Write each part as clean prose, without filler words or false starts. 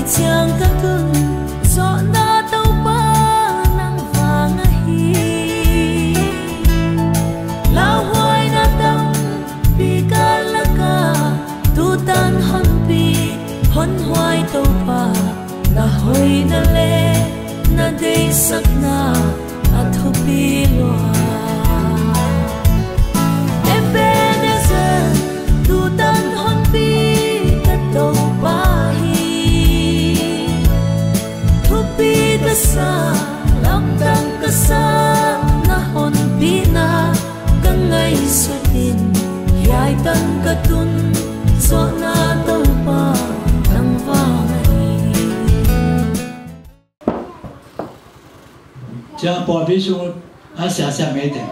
chàng các thương gió na tàu ba nắng vàng hi lao hoài na tâm bi ca la ca tu tan hon bi hon hoài tàu ba na hoi na le na de sak na athu pi loa sa lam tang ka sa na hon pina ka ngay sutin yai tan ka tun so na tau pa nang vangai cha bỏ ví dụ xa mấy tiền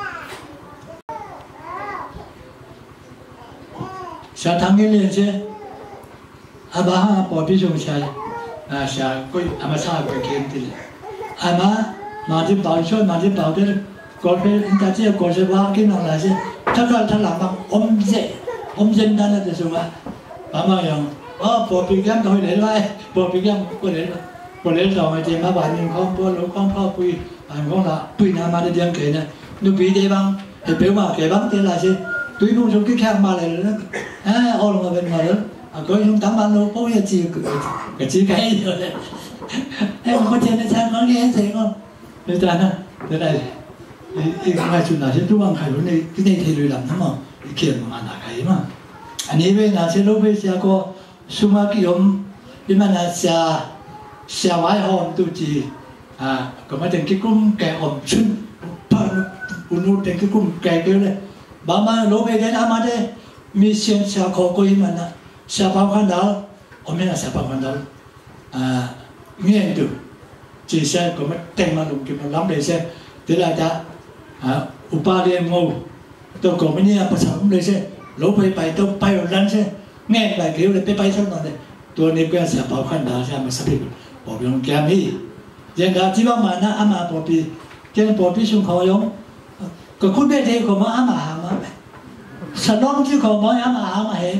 xa thằng ấy liền chứ bà bỏ ví dụ xa xa coi mà sao cái kiếm thì mà đi bảo cho mà đi bảo đấy có cái ta chỉ có cái quá cái nào là gì他làm bằng ôm dân đó là cái gì mà rằng bỏ bị kiếm thôi để lại bỏ bị kiếm có để rồi thì mà bạn mình không bỏ lỗ không phao quy bạn không là quy nào mà đi điên kể này nếu bị đề bằng thì biểu mà kể bằng thì là gì tuy luôn trong cái khác mà lại nữa ô là bên ngoài nữa có những tấm ăn lô phố gì cái chi cái rồi đấy em có tiền để sang có nghe thế không người ta nè thế này ngay chuyện nào sẽ chú bằng khai luôn này cái này thì lười làm lắm mà kiện mà là cái mà anh ấy bên là sẽ lúc bây giờ có số mà cái ông bên mà là xe vải hòn tu chỉ có mấy cái cung kẻ hòn chân unu cái cung kẻ kêu này bà mà lúc bây giờ làm mà đây mi xem xe khó coi mà nè xe bao khoan đó ông ấy là xe bao khoan đó nghe được chỉ xem có mấy tên mà lùng kịp lắm để xem thế là ta upa liền ngô tôi có mấy nhà bác sống để xem lỗ bay tôi bay ở lần xem nghe bài kiểu là bay xong rồi này tôi này quen sẽ bảo khoan đó xem mà sắp bị bỏ用kiếm đi hiện tại chỉ bảo mà nó mà bỏ bị cho nên bỏ bị xuống khó giống có khuôn biết thế có mà sao đó chứ có mà hết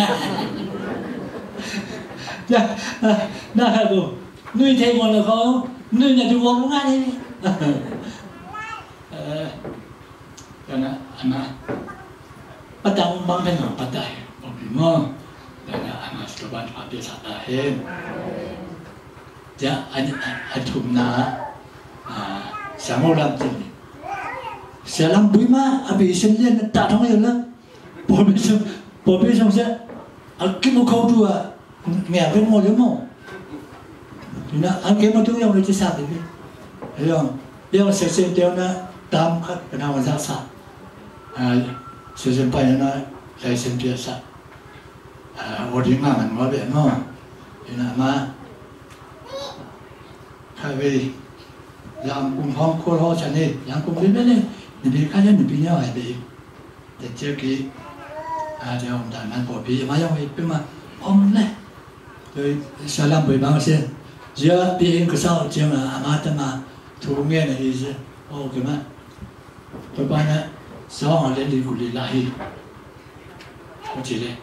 那还不，女天王了好，女人就忘不干的。cái này anh bắt đầu mang bên nào bắt đầu, ông bị ngon, cái này anh sẽ ban phát biểu sát đại hen. Dạ anh thùng na, sáng hôm làm gì, sáng làm bưởi mà, anh bị sinh lên tạ trong cái đó, bỏ bên xong sẽ, cái một câu đùa, nghe bên môi giống không? Nó anh kiếm một thứ用嚟接殺你嘅，係啊，因為食食掉呢擔咳，然後就殺，食食不然呢嚟食別殺，我哋啱人我邊麼，原來嘛，係為讓共同過好陣呢，讓共邊邊呢，你別看人你邊樣係別，但係佢就唔大慢過別，嘛因為邊嘛，我唔咧，佢小兩輩幫先。giờ đi cái sau chứ mà mà thu nghe này thì ô cái mà tôi nói là sau họ lên đi cụ đi lại có chỉ đấy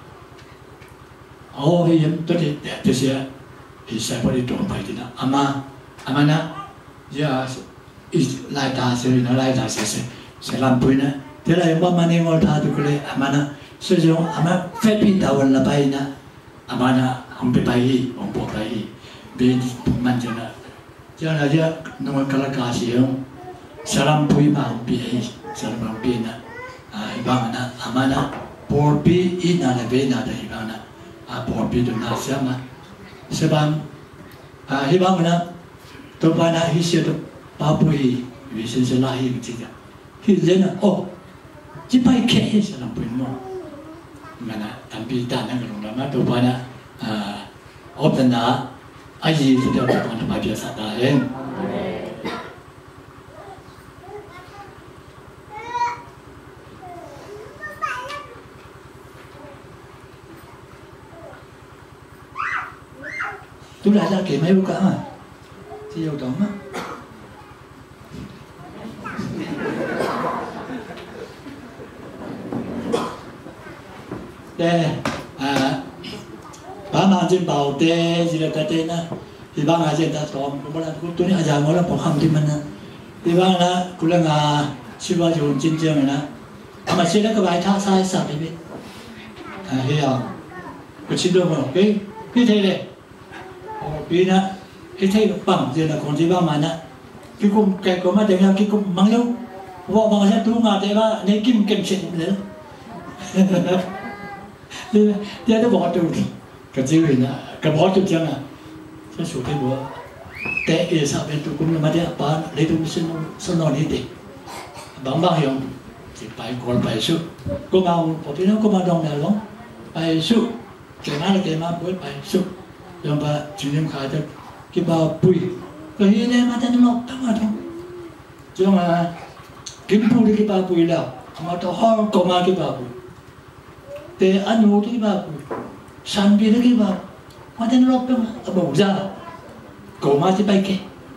ô thì tôi thì sẽ thì sẽ phải đi trộn phải thì nó ama na giờ lại ta sẽ làm bưởi nữa thế là em mà nên ngồi thà tụi cái ama na sử dụng ama phép pin tàu là bay na ama na không bị bay không bỏ bay bên mình cho nên giờ nó mới cái cá siêu salam bui mà không bị salam không bị na ibang na ama na porbi ina na bên na đây ibang na porbi tu na siapa sebab ibang na tu pada hisya tu papui vision selahi begitu hisya na oh cipai ke salam bui mo mana tapi tak nak kalau nama tu pada option na ai gì thì đều là bài viết sát đại tôi lại ra kể mấy bữa cả mà thì yêu đó mà đây bà mang trên bảo tê gì là cái tên á thì bà ngài trên ta tóm cũng là tôi nói giờ ngồi là bỏ không thì mình thì bà là cũng là ngà chỉ bao giờ trên trường này nè mà chỉ là cái bài thao sai sạp đi biết hiểu cái chỉ đâu mà cái thế này vì nè cái thế bằng gì là còn gì ba mà nè cái cung cái có mà tiếng là cái cung mang lâu vợ bằng sẽ tu ngà thế ba nên kim kim chuyện nữa thì nó bỏ tụt cái gì vậy nè cái bỏ tụt chẳng à cái số cái bữa té ở sau bên tụi cũng là mà thế ba lấy tụi xin nói đi bằng hiểu thì bài còn bài số cô mau có biết nó có mà đồng nào không bài số cái nào là cái mà bữa bài số rồi bà chủ nhiệm khai được cái bao bùi cái gì đấy mà tên lộc đó mà thôi chứ mà kiếm bùi đi cái bao bùi nào mà tao ho có mà cái bao bùi để ăn uống cái bao bùi san bia cái bao mà tên lộc đó mà bổ ra có mà cái bài kia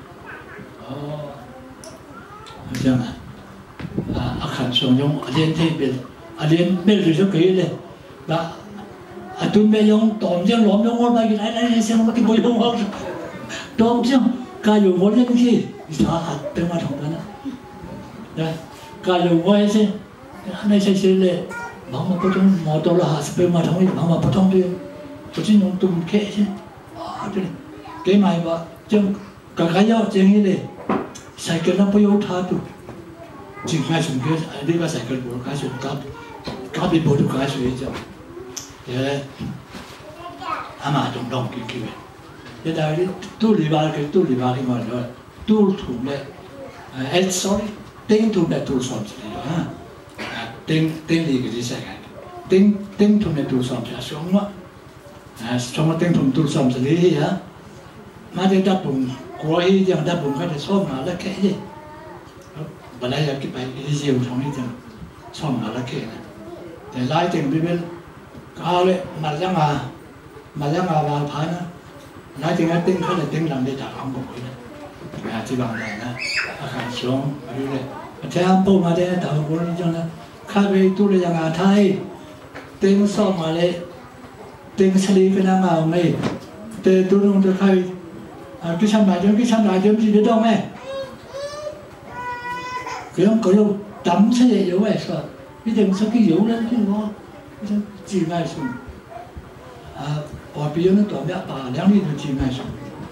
chứ mà khẩn sống nhung liên thế biệt liên biệt rồi cho cái này và tôi bây giờ tóm chứ lóm nó ngon bài cái này xem cái bồi không ngon tóm chứ cả dù ngon lên gì sao hạt bên mặt không đó nè cả dù ngon xem này sẽ là bằng một cái món đồ là hạt bên mặt không bằng một cái đi có chỉ nhung tôm kệ chứ cái mày mà chứ cả cái nhau chứ như này sai cái nó bây giờ thà tu chỉ khai xuống cái đi cái sai cái bộ khai xuống cáp bị bộ được khai xuống chứ thế mà trong đồng cái vậy thế đây tu lì ba cái mà rồi tu thùng đấy sorry tiếng thùng đấy tu sắm gì đó ha tiếng lì cái gì sai cái tiếng thùng đấy tu sắm là xuống mà xong tiếng thùng tu sắm gì hả mà tiếng đáp bụng quay chẳng đáp bụng cái này xóm mà là cái gì và đây là cái bài cái diều trong này chẳng xóm mà là cái này để lái tiếng bên bên cao đấy mà ra vào thái nó nói tiếng cái tiếng khác là tiếng làm để trả không có cái chỉ bằng này nè khai xuống như này thế anh bố mà đây tạo của nó cho nó khai về tu để rằng thái tiếng xóm mà đấy tiếng xử lý cái nào này để tu luôn được khai cái xăm đại chấm gì biết đâu mẹ cái ông có đâu tắm sẽ dễ dấu vậy sao bây giờ sao cái dấu lên chứ nó chỉ ngay xuống ở bây giờ nó toàn biết bà đang đi được chỉ ngay xuống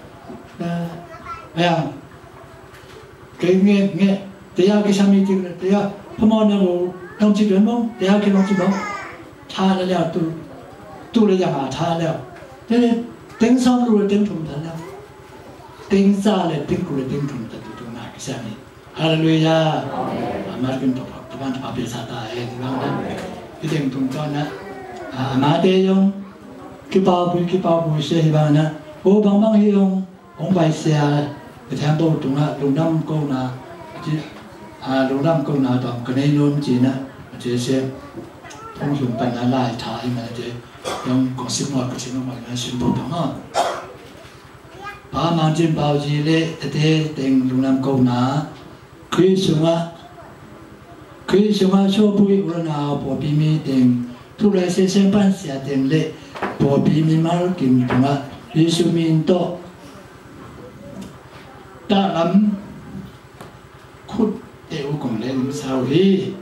cái nghe thế cái sao mi chứ thế hôm nay nó đông chỉ đến không thế cái đông chỉ đâu tha là tu là dạng tha là thế tiếng xong rồi tiếng thùng thật là tiếng ra là tiếng của tiếng thùng thật tu na cái sao này hallelujah mà cái tập ban tập bị sa ta ấy thì bằng đó cái tiếng thùng cho nó mà thế dùng cái bao bùi xe bằng nó ô bằng hiệu ông bài xe cái thằng tôi tụng năm câu na lùng năm câu na toàn cái này luôn chỉ nè chỉ xem thông dụng bài là lại thay mà chỉ用講小愛嘅情況嚟宣佈同啊，把萬轉報紙咧一啲定龍南高拿，佢上啊所背無論啊波比咪定，突然些上班時定咧波比咪馬見同啊，你上面多，得諗闊掉共你唔受氣。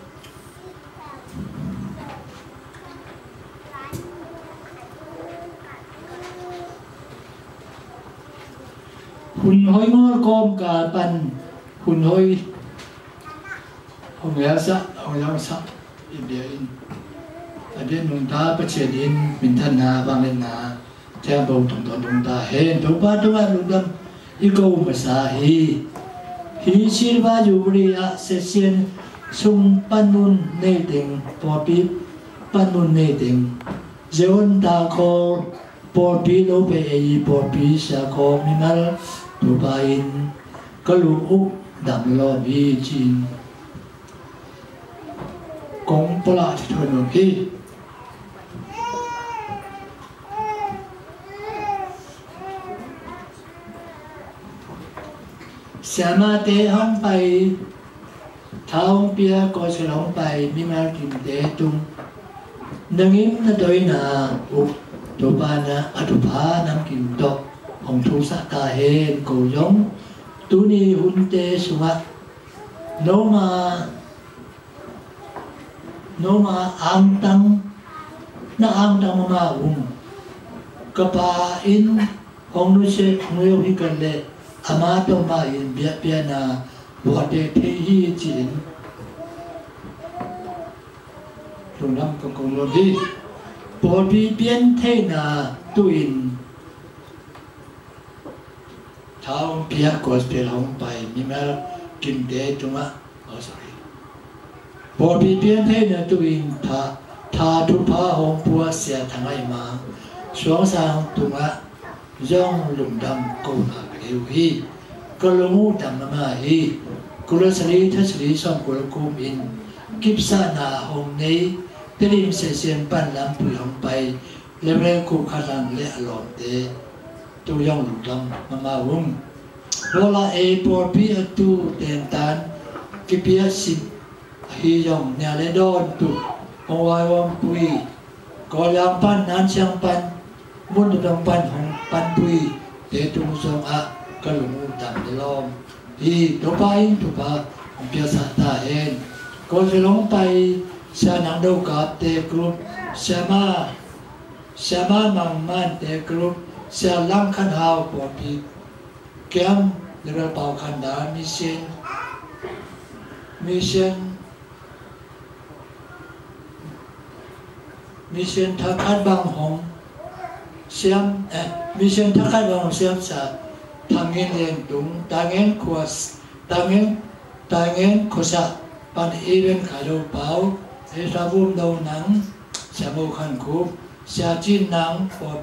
หุ่นห้อยงอก้อมกาปันหุ่นห้อยห้องยาสะอินเดียอินอันเดียนุนตาประเชดินมินทันนาบางเลนาแทบบ่ตรงตรงตาเห็นทุกบ้านทุกลุงดำอีโกภาษาฮีชิบาอยู่บริอาเซเซียนซุงปันนุนเนติงปอปีปันนุนเนติงเจวันตาโคปอปีโลเปอีปอปีสาโคมิมัลtu bain kalu dam lo bi chin kong pola thì thôi nó đi sama te hong pai thao bia coi sẽ hong pai mi mal kim te tung nâng im na đôi na ตัวบ้านนะอตุภาน้ำกินตกของทุสตาเฮนโกยงตุนีหุนเตสุงะโนมาอังตังna ang tang mga kapain kung no siya kung yung hikale ama to main biya na buhate tehi chin tunam kung lodi bodi biyan te na tuin taong biya kos pelong pai mimel kimde tunga oh sorry bodi biyan te na tuin ta tu pa hong pua sia thangai ma suang sang tunga yong lum dam ko na leu hi ko lu dam ma hi ko la sri tha sri som ko kum in kip sa na hong nei telim se sen pan lam pu hong pai le le ku kha lam le alom te tu yong lum dam ma wum bola e por pi tu ten tan kipia sin hi yong nya le don tu ông ai ông bùi có làm pan nan sang pan muốn được pan hong pan bùi để tung sông à cái lũ tạm để lom thì tổ bay ông bia sa ta hen có sẽ lóng bay sa nang đâu cả để group sa ma mang man để group sa lam khăn hào của bị kem để ra bảo khăn đá mission thakat bang hong siam mission thakat bang siam sa thangin len tung tangen kwas tangen khosa pan even khalo pau e sabum do nang samu khan khu sia chin nang por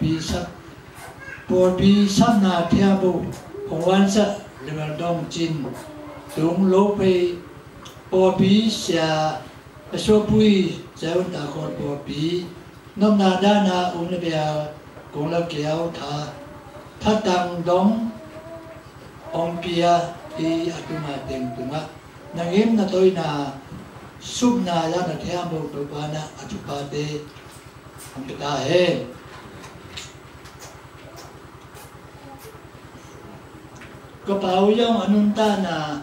bi sap na thia bu hongwan sa level dong chin tung lo pe por bi sia so pui giáo ta con bỏ bí nông na đa na uống nó bèo cũng là kéo thắt tăng đóng ông bia đi ở trong mà tiền tụi nó nàng em là tôi là súp na ra là theo một đội ba na ở trong ba đê ông ta hết có bảo yong anh ta là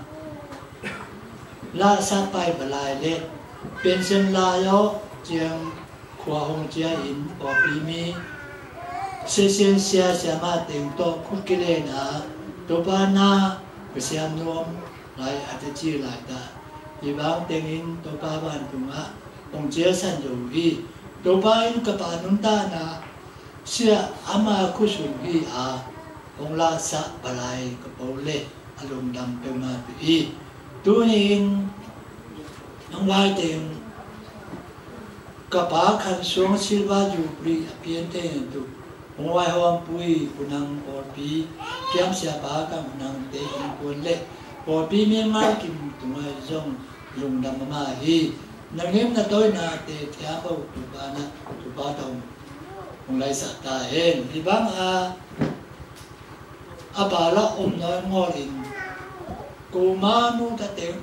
la sa pai balai le pension la yo chiang khoa hong chia in bỏ bí mi se sen sia sia ma ting to khut ki le na to ba na ke siam nom lai at chi lai ta i bang teng in to ba ban tu ma ong chia san yo hi to ba in ka pa nun ta na sia ama khu su hi a ong la sa balai ka po le alum dam pe ma hi tu in nong vai teng kapa khan suang silva ju pri apien te tu ongwai hom pui kunang or pi kiam sia ba ka kunang te in kun le or pi mi ma kim tu mai jong lung dam ma hi nangem na toy na te thia ba tu ba tong ong lai sa ta hen hi bang a ba la om noi ngol in ko ma nu ta te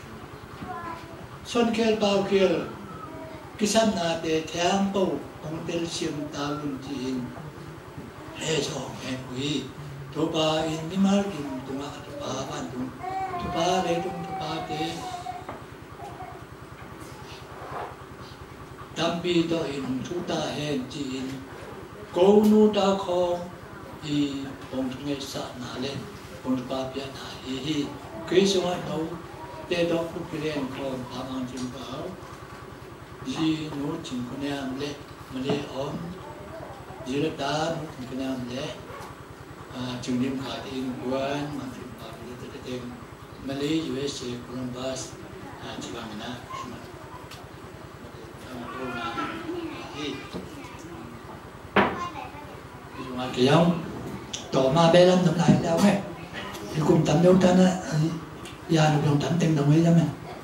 son kel ba kel kisam na te thiam po ong tel sim ta lun chin he so he kui to ba in ni mal kim tu ma to ba ban tu ba le tu ba te tam bi to in thu ta hen chin ko nu ta kho i ong nge sa na le ong ba pya na hi kui so ma no te do ku kilen ko ta mang chin ba ji nu chin ko ne am le ma le om ji le ta nu chin ko ne am le chung dim kha ti nguan ma chin ba le te te ma le USA Columbus chi ba na ma to na hi mà kiểu tổ ma bé lắm tầm lại đâu nghe thì cùng tầm đâu ta nó giờ được dùng tầm tiền đồng ý lắm nè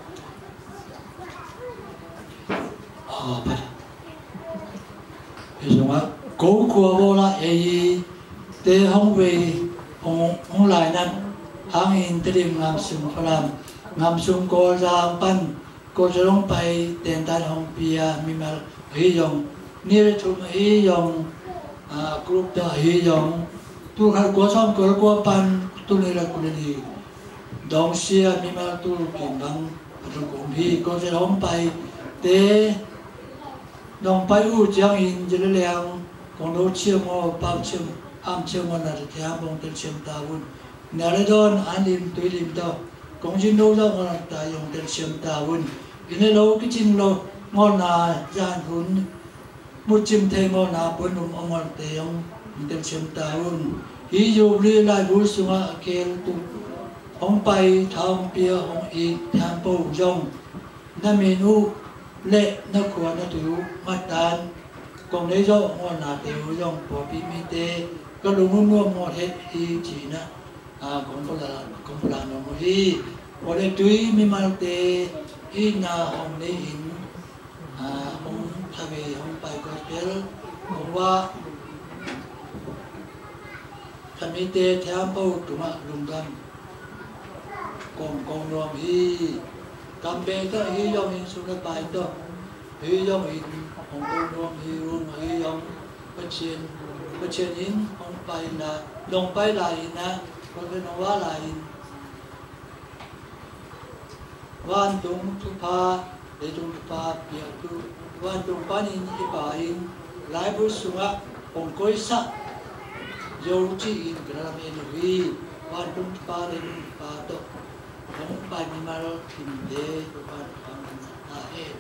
phải thì dùng á cố của vô là ấy để không về không lại nè hàng in tới điểm làm sung phải làm sung cô ra pan cô sẽ không phải tiền tài không bia mi mà ấy dùng nhiều thứ ấy dùng group đó hi dòng tu khai qua xong cửa qua pan tu này là quân đi dòng xe mi mà tu kiếm bằng rồi cũng hi có sẽ hôm bay để dòng bay u giang in chỉ là liang còn đâu chiêm ngô bao chiêm am chiêm ngô là thì am bông tên chiêm ta vun nhà lấy đòn anh lim tuổi lim đâu cũng chỉ đâu ra ngon ta dùng tên chiêm ta vun ini lâu cái chim lâu ngon là gian vun một chim thề ngon là bốn nôm ngon tê ông tên chiêm ta vun ví dụ như lại vui xuống à kêu tu ông bay thăm bia ông ít tham bầu rong nam menu lệ nó của nó thiếu mắt đàn còn lấy do ngon là thiếu rong bỏ bị mi tê có đúng mua một hết thì chỉ nè cũng có là nó một đi có để túi mi mal tê in na ông lấy in ông thay vì ông bay có béo ông qua kami tê tham bầu tụi mà lùng đâm còn rong hi cầm bê đó hi dòng in xuống cái bài đó hi dòng in ông rong hi dòng bất chiến in ông bài là đồng bài lại na còn bên ông hóa lại van tung thu pha để tung pha bia tu van tung pan in hi bài in lại bút xuống á ông coi sắc dấu chỉ in cái làm em hi van tung pha để tung pha đó ông bài mình mà tìm để van ta hết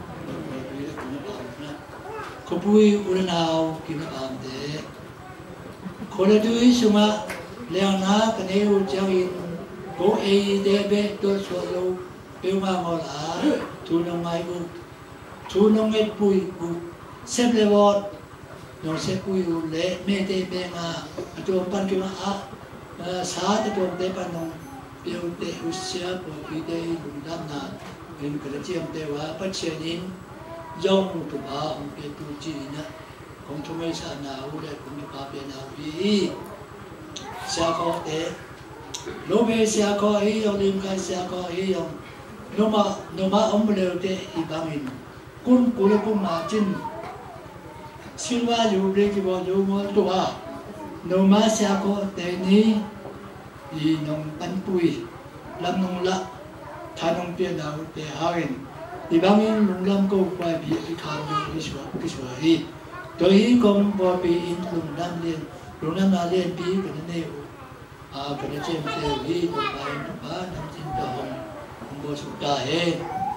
có bùi uốn nào kiếm làm thế có lẽ tôi xem mà leo ná cái này u cháu in có ai để bé tôi xóa lâu béo mà ngồi lá thu nông mai u thu nông hết bùi u xếp leo vọt nông xếp bùi u lệ mê tê bé mà tôi ban kiếm à xã thì tôi để ban nông béo tê u xia bộ phi tê lùng đam na bên cái chiêm tê hóa bắt chia in dòng tụ ba ông bé tu chi nè không chúng mấy sao nào đây cũng như ba bé nào đi xe có thế lúc bé xe có ấy ông đi cái xe có ấy ông nếu mà ông đều thế thì bằng hình cũng mà chín xin qua dù đi cái bao dù mua tụ ba nếu mà xe có thế ní thì nông bắn bùi làm nông lạ thay nông bé nào thế hai thì bằng hình lùng lâm câu quay bị khám vô cái số ấy tôi hi công bỏ bị in lùng nam là liên bị cái này cái này xem theo hi tụi bài tụi ba năm chín đầu không bỏ sụt cả hết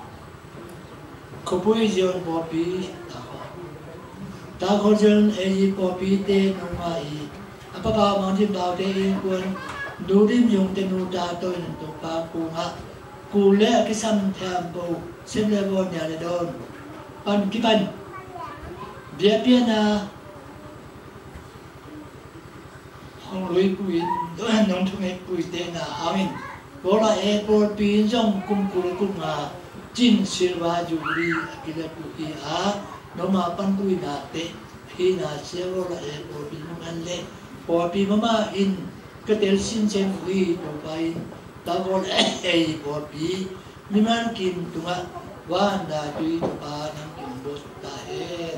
không bùi zion bỏ bị ta có dân ấy bỏ bị tên ông mai apa ba mang chim đào tên quân đủ điểm dùng tên nô ta tôi nên tụi ba cùng lẽ cái xăm tham bầu xem lẽ vô nhà để đồn ban cái ban Việt Nam hong lối bùi đối hành nông thôn hết bùi tên là hào in bố là airport pin trong cung chín silva juli cái là bùi nó mà ban bùi là tệ khi là xe bố là airport pin nó ăn lệ bố pin mà in cái tên xin xem bùi đồ bài ta bố là airport pin mình ăn kim tung á van đã tùy tụ ba năm kim bố ta hết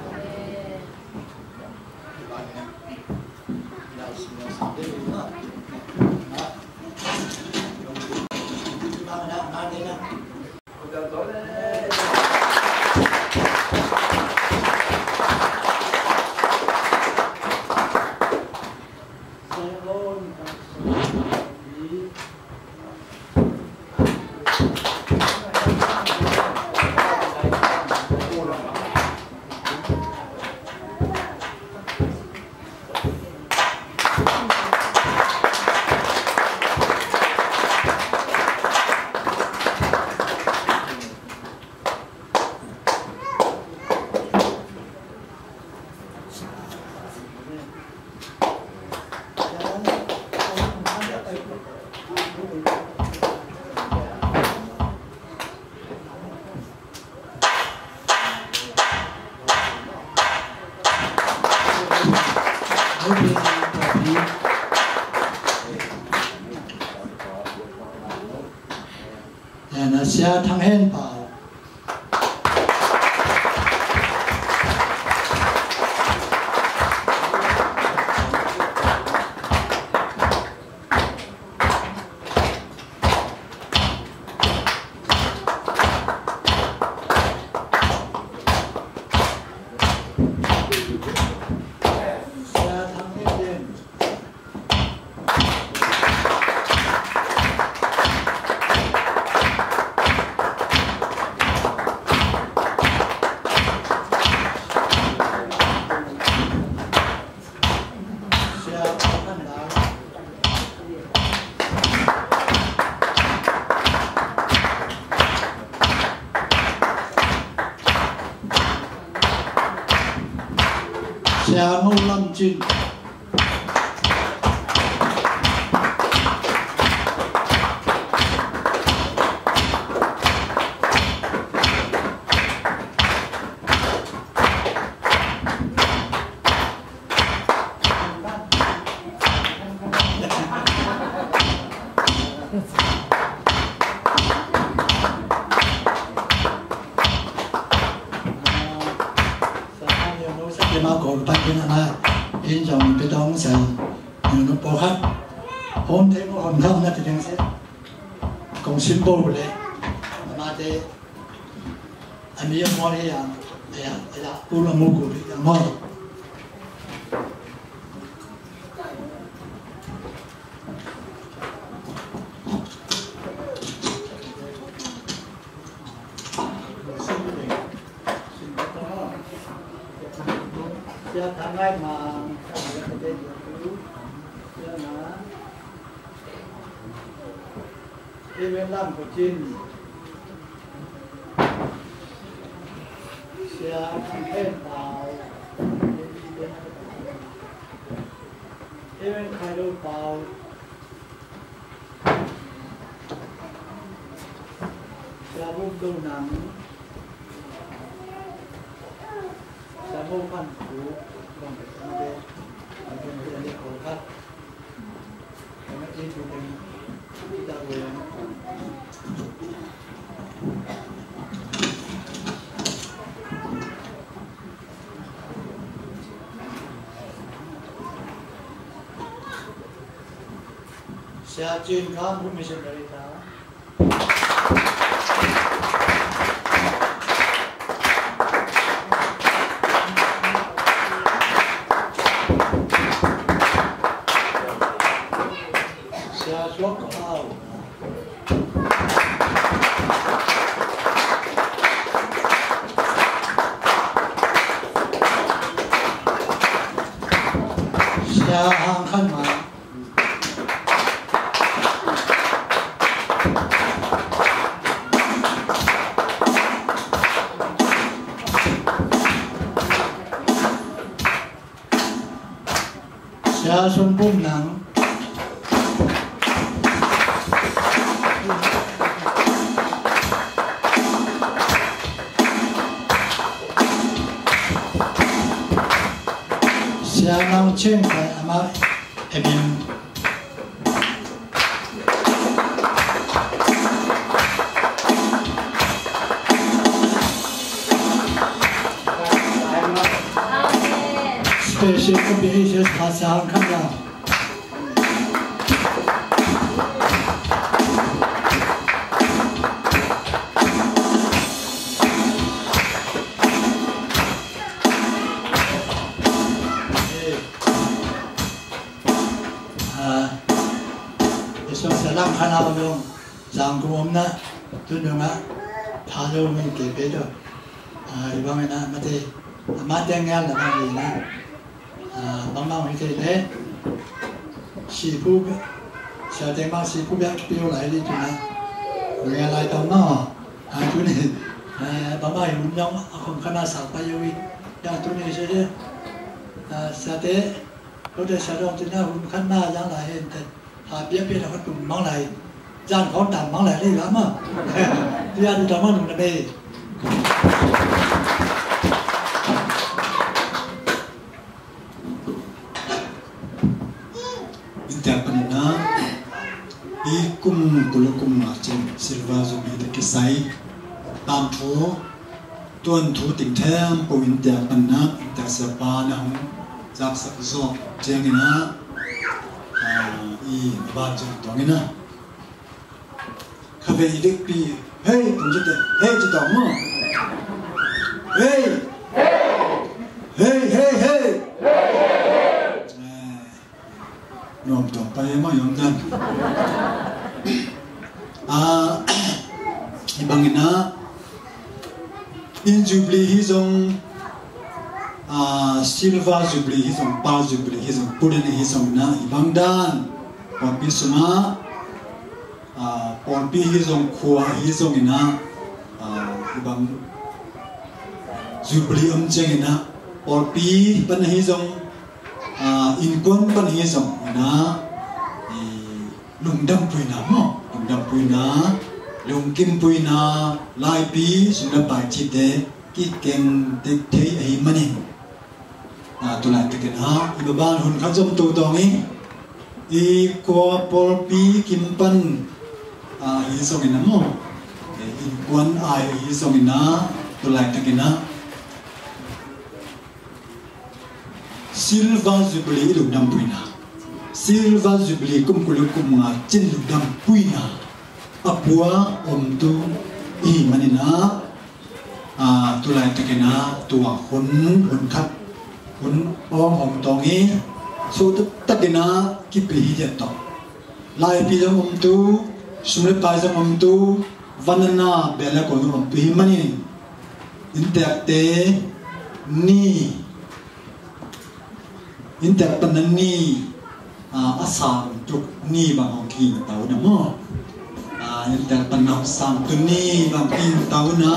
xe thăng hen bảo Sia Ngô Lâm Trinh. In dòng cái đó sẽ nó bỏ hết hôm thế mà hôm nào nó thì đang sẽ cùng symbol đấy mà thế anh ấy mua cái à u là mua của cái ngon tháng ngày mà đi bên làm của Chin sẽ không thêm vào đi bên khai đô vào sẽ bung đô nắng sẽ bung khăn phủ còn phải sang đây ở bên kia đi khổ khát còn nó đi chụp hình chúng ta về sẽ chuyên khám của mình sẽ đợi ta hàng khăn mà sẽ xuân bùn nắng sẽ nằm trên phải mà em special combinations pasang kanya so salam khana lo jang ko omna tu nunga thalo me ke pe do ibang na mate amate ngal na ni na mama hi te ne si pu sa te ma si pu ya pi lai li tu na ngai lai tao no tu ni mama hi un nyong akhom khana sa pa yo wi ya tu ni se de sa te lo de sa dong tu na un khana yang lai hen te biết biết là có tụm mong này gian khó đảm mong này đi lắm à đi ăn cho mong là đây Interpanina i kum kulukum marchin silva zubi de kisai tam tho tuan thu ting them po interpanina intersapa na hum jak sak zo jengina 이 반전 동이나 카페 이득비 헤이 동지들 헤이 지도 뭐 헤이 헤이 헤이 헤이 놈도 빠이마 영단 이방이나 인주블리 희종 실바 주블리 희종 바 주블리 희종 뿌리는 희종나 이방단 원피스마 원피 희종 쿠아 희종이나 이방 주블리 음쟁이나 or pi ban hi zong in kon ban hi zong na lung dam pui na mo lung dam pui na lung kim pui na lai pi sung na bai chi de ki ken de thei ai mani tu lai te ken ha i ban hun kha jom tu dong i ko por pi kim pan hi zong na mo in kon ai hi zong na tu lai te ken ha Silver Jubilee lung dam pui na Silver Jubilee kum nga chin lung dam pui na apua tu i manina tu lai takena tua hun khat hun ong hong tongi so takena ki pi hi to lai pi jong tu sumle pa jong tu vanana bela ko no pi mani intakte ni intak panani asam tuk ni bang hong ki tau na mo intak panam sam tu ni bang ki tau na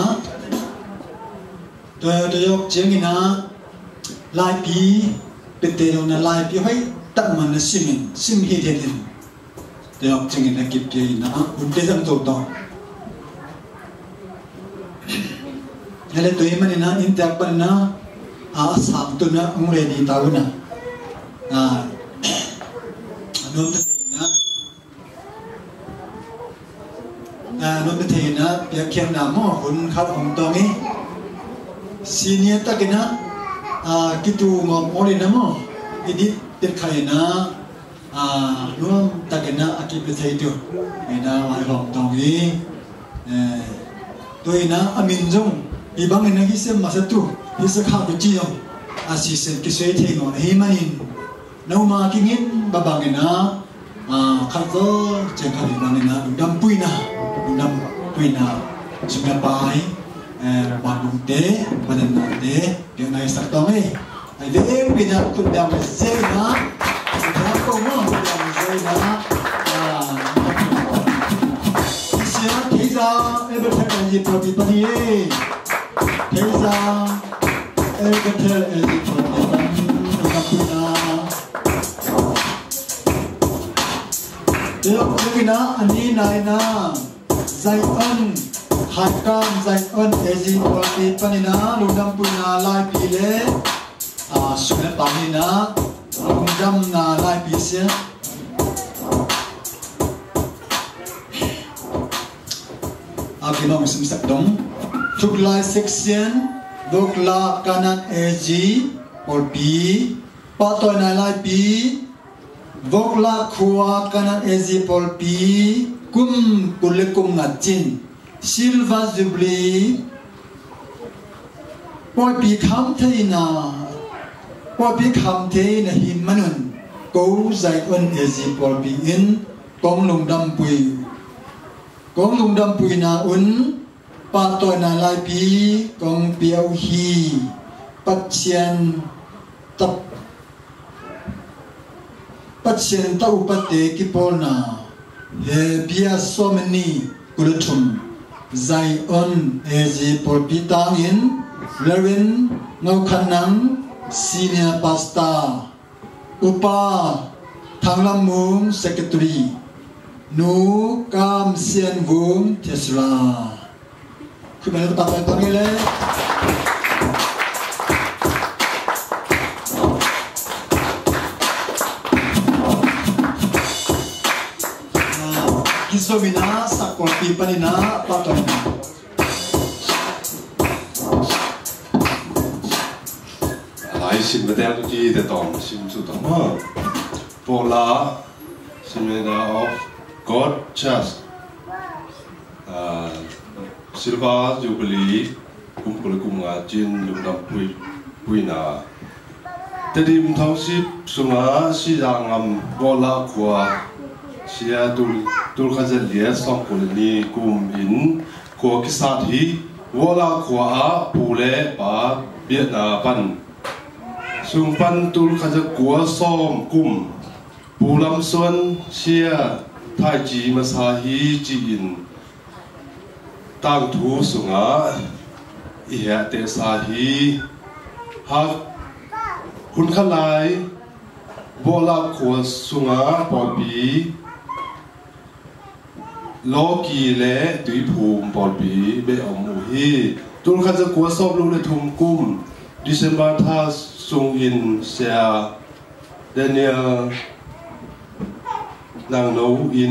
de yok jeng ina lai pi pete no na lai pi hoi tak man na sim hi de din de yok jeng ina kip ke na un de jam to to hele to i man ina intak pan na asam tu na ngre ni tau na nôm thế na việc khen nào mà hun khát ông tông ấy senior ta cái na kitu ngom ori na mo edit tet khai na nuam ta cái na akip thei tu ai na ai hom tông ấy tôi na amin jong ibang na gi sem masatu hi sa kha chi yong assistant ki sei thei ngom hi manin nau ma kingin babangena khazo chekali banena dam puina sumya pai bandung te banana te dia nai sak tong ai de pina tu dam zena dia ko mo dam zena sia theiza ebe thakal ji propi pani theiza ebe thel ji propi pani dam puina Được cái na anh đi này na dạy ân hạt cam dạy ân cái gì của cái pani na lùng đâm pui na lai pi le sung le pani na lùng đâm na lai pi se cái nó mình sắp đóng thuộc lai section vok la kanan eg or pi pa toi na lai pi Vokla khua kana ezi polpi kum kulekum ngachin Silver Jubilee polpi kham theina him manun ko zai on ezi polpi in kong lung dam pui na un pa toy na lai pi kong piau hi patchian tap Patchen tau pate kipona he bia so many kulutum zai on ezi polpita in Lerwin ngau khanang senior pastor upa thanglam mung secretary nu kam sian vung tesla kumela papai pangile Kisomina sakoti panina patona lai sim de tu ji de tong sim su tong ma pola simena of God Church Silver Jubilee kumpul kumnga jin lungdam pui na tedim thauship sunga sirangam bola khwa sia tul khazal lia song koloni kum in ko kisat hi wala khwa pule pa biatna pan sung pan tul khazal kwa som kum pulam son sia thai ji masahi ji in tang thu sunga ia te sahi ha hun khalai bola khua sunga polpi loki le tui phum polpi be omu hi tul kha za kwa sop lu le thum kum December tha sung in sia Daniel nang no in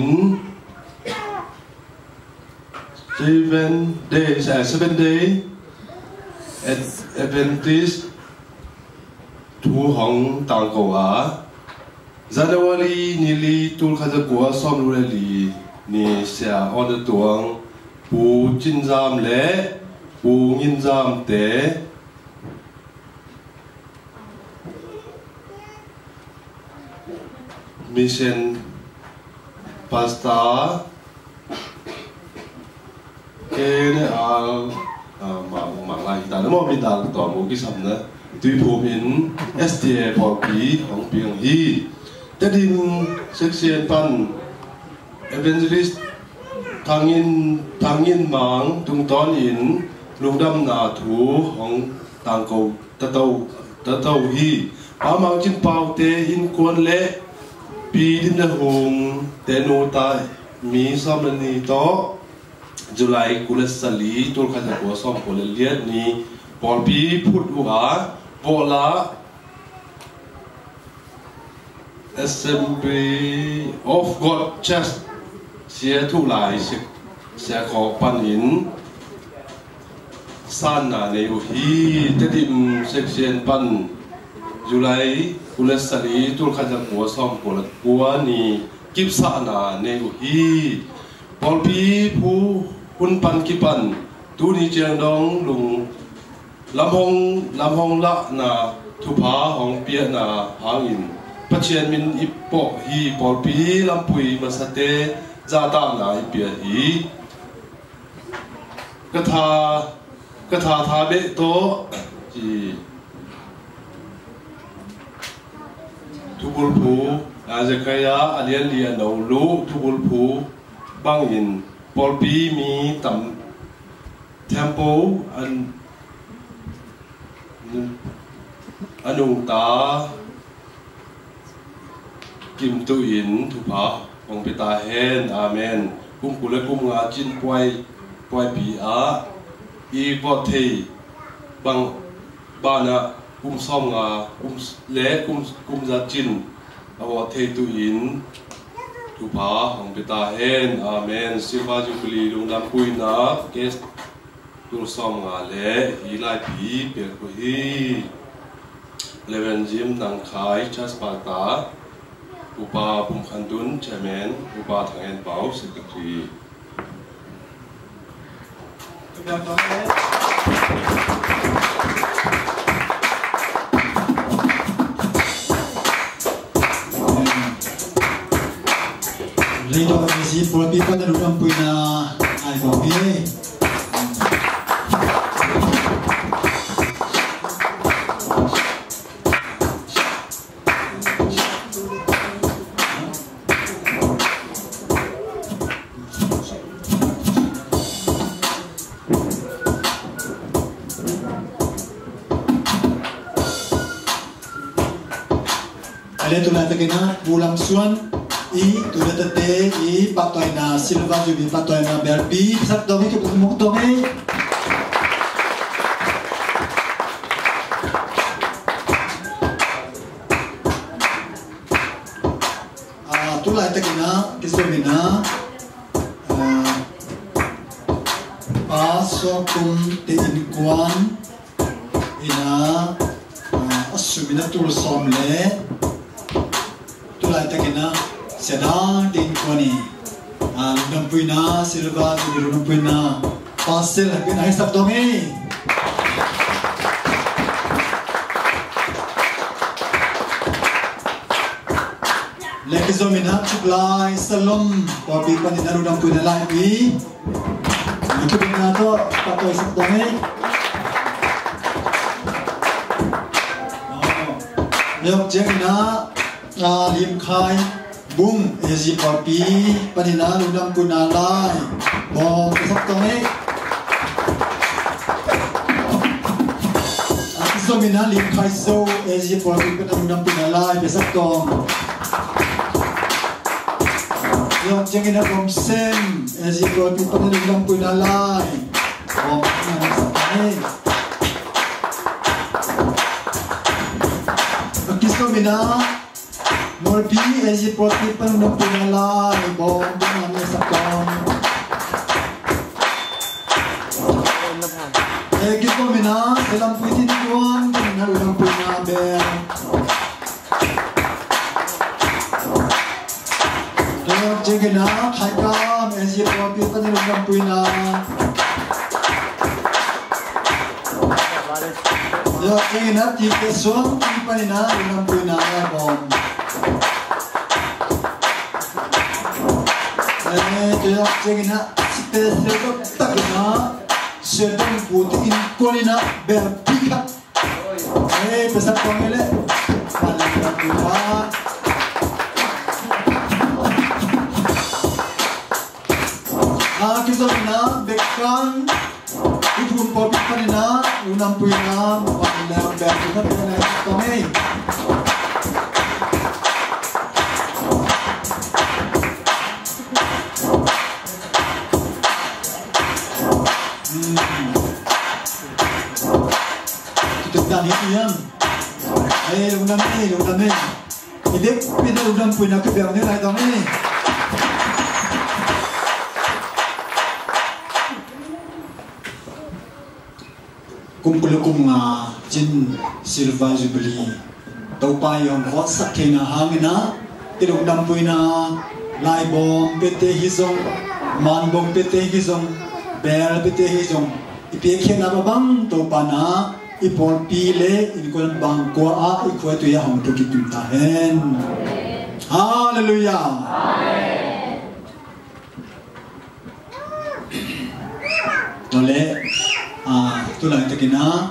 7 days Adventist thu hong tang ko a January ni li tul kha za kwa som lu le li ni sia on the tuang pu chin jam le pu ngin jam te mission pasta kene al mang lai ta no mi dal to mo ki sam na tui phum in SDA polpi hong piang hi ta dim section pan evangelist thangin mang tung ton in lungdam na thu hong tang ko ta tau hi pa mang chin pau te in kon le pi din na hong te no ta mi sam ni to July kulas sali tul kha ko som ko le liat ni pol pi phut wa bola Assembly of God Church sia thu lai sia ko panin san na ne hi te dim section pan July kulas sali tul kha ko som ko la kwa ni kip sa na ne hi pol pi phu hun pan kipan tu ni chiang dong lung lam hong la na thu pha hong pia na hangin pachian min ipo hi pol pi lam pui masate za tam na pia hi ka tha be to ji thu bul phu azakaya alian lia no lu thu bul phu bang in polpi mi tam tempo anung ta kim tu in thu pha ong pita hen amen kum kule kum nga chin poi pi a I bot thei bang bana kum som nga le kum za chin awa thei tu in thu pha hong pita hen amen silva jubilee lung lam pui na kes tu som nga le hi lai pi pe ko hi leven jim nang khai chas pa ta upa pum khandun chairman upa thangen pau secretary Leader of the for people that don't put na I go here. Ale tu nanti kena pulang suan. I tulah tete I patoi na silva jubi patoi na berbi sat domi ke buku muk domi tulah tete kena kisomina pasokum te inkuan ina asumina tul somle tulah tete kena sedang tingkoni, nampuina silva tu nampuina pasel kena hisap domi. Lagi zomina cuklai salom, tapi pandai naru nampuina lagi. Nanti bina tu pakai hisap domi. Lep jengna lim kai. Bung ezi papi panina ludam kunalai bo kesap tome akiso Kisomina lim khai so ezi por pi kan nam pin alai be sak tong yo jengina kom sem ezi por pi kan nam pin alai om na sakne Kisomina mor pi ezi por pi kan nam pin alai bom na sak tong Kisomina dalam puisi tuan dengan ulang punya ber. Dalam jengena khaikam esi propi tanya ulang punya. Dalam jengena tiga suang tipanina ulang punya bom. Dalam jengena spesial tak kena. Sedang putih kolina berpihak. Besar pemile malam berpihak. Kita na bekan itu pabrik panina unam puina malam berpihak dengan kami. Dan itu yang, udah nih, ini pindah udah punya kebiasaan lain dong ini. Kumpul jin silva jubilee, tau payung hot sakena hangina, tidak udah punya lai bom pete hisong, man bom pete hisong, bel pete hisong, ipeknya apa bang tau pana. Ipol pile ikon bangko a ikoi tu ya hong tu kitum tahen. Haleluya. Amen. Tole tu lah itu kena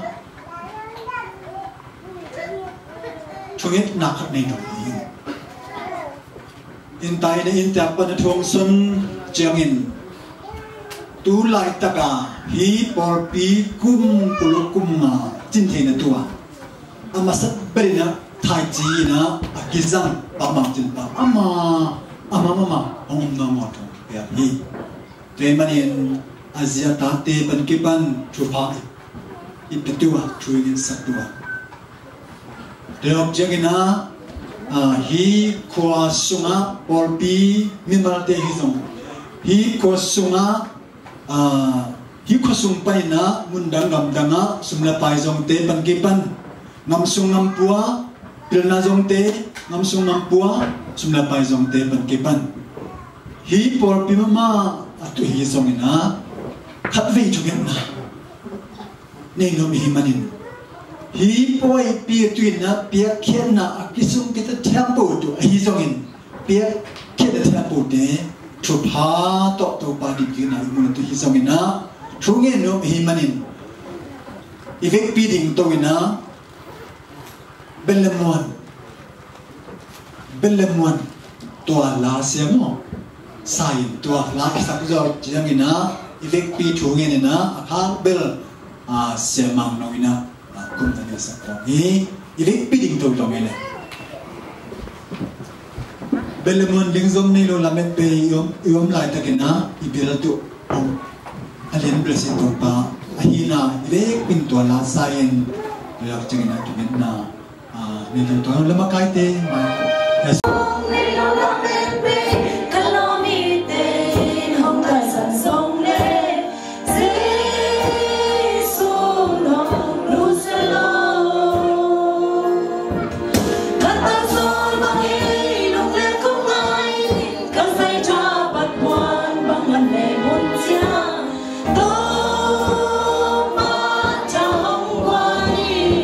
chungit nak nei no ni. Intai ne intak pada thong sun jangin. Tu lai taka hi por pi kum pulukum今天的多啊，阿妈是被人太极呢，给上帮忙真帮，阿妈，我们那么多，不要你，对嘛呢？阿西亚打的本基本出发，一百多啊，出一十多啊，对哦，这个呢，hi kwa sunga por pi mimar te hisong, hi kwa sunga hi khosung pai na mundang gamdanga sumla pai jong te pankipan ngamsung ngampua pilna jong te ngamsung ngampua sumla pai jong te pankipan hi por pi mama atu hi jong ina khatve chugem na nei no mi himanin hi poi pi tuin na pia khen na akisung kita tempo tu hi jong in pia khen na tempo te chupa to pa di kina mun tu hi jong ina Trungin no himanin, ifek piding to ina, belemuan, tua la siamo, sain tua la isak jor jang ina, ifek pi trungin ina, akha bel siamang no ina, kum tanya sakra. Ifek piding to ina. Belemuan lingzom ni lo lamet pe yom lai takina, ibira tu. Alien blessing tu pa ahina ilek pintu ala sain yak jengina tuminna nito to lamakai te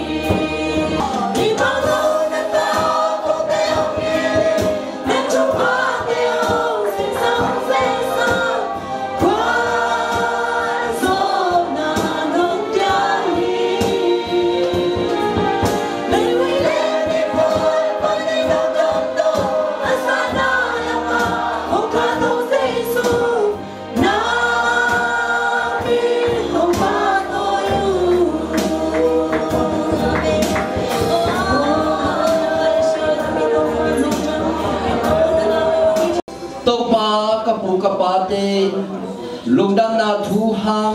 Bye.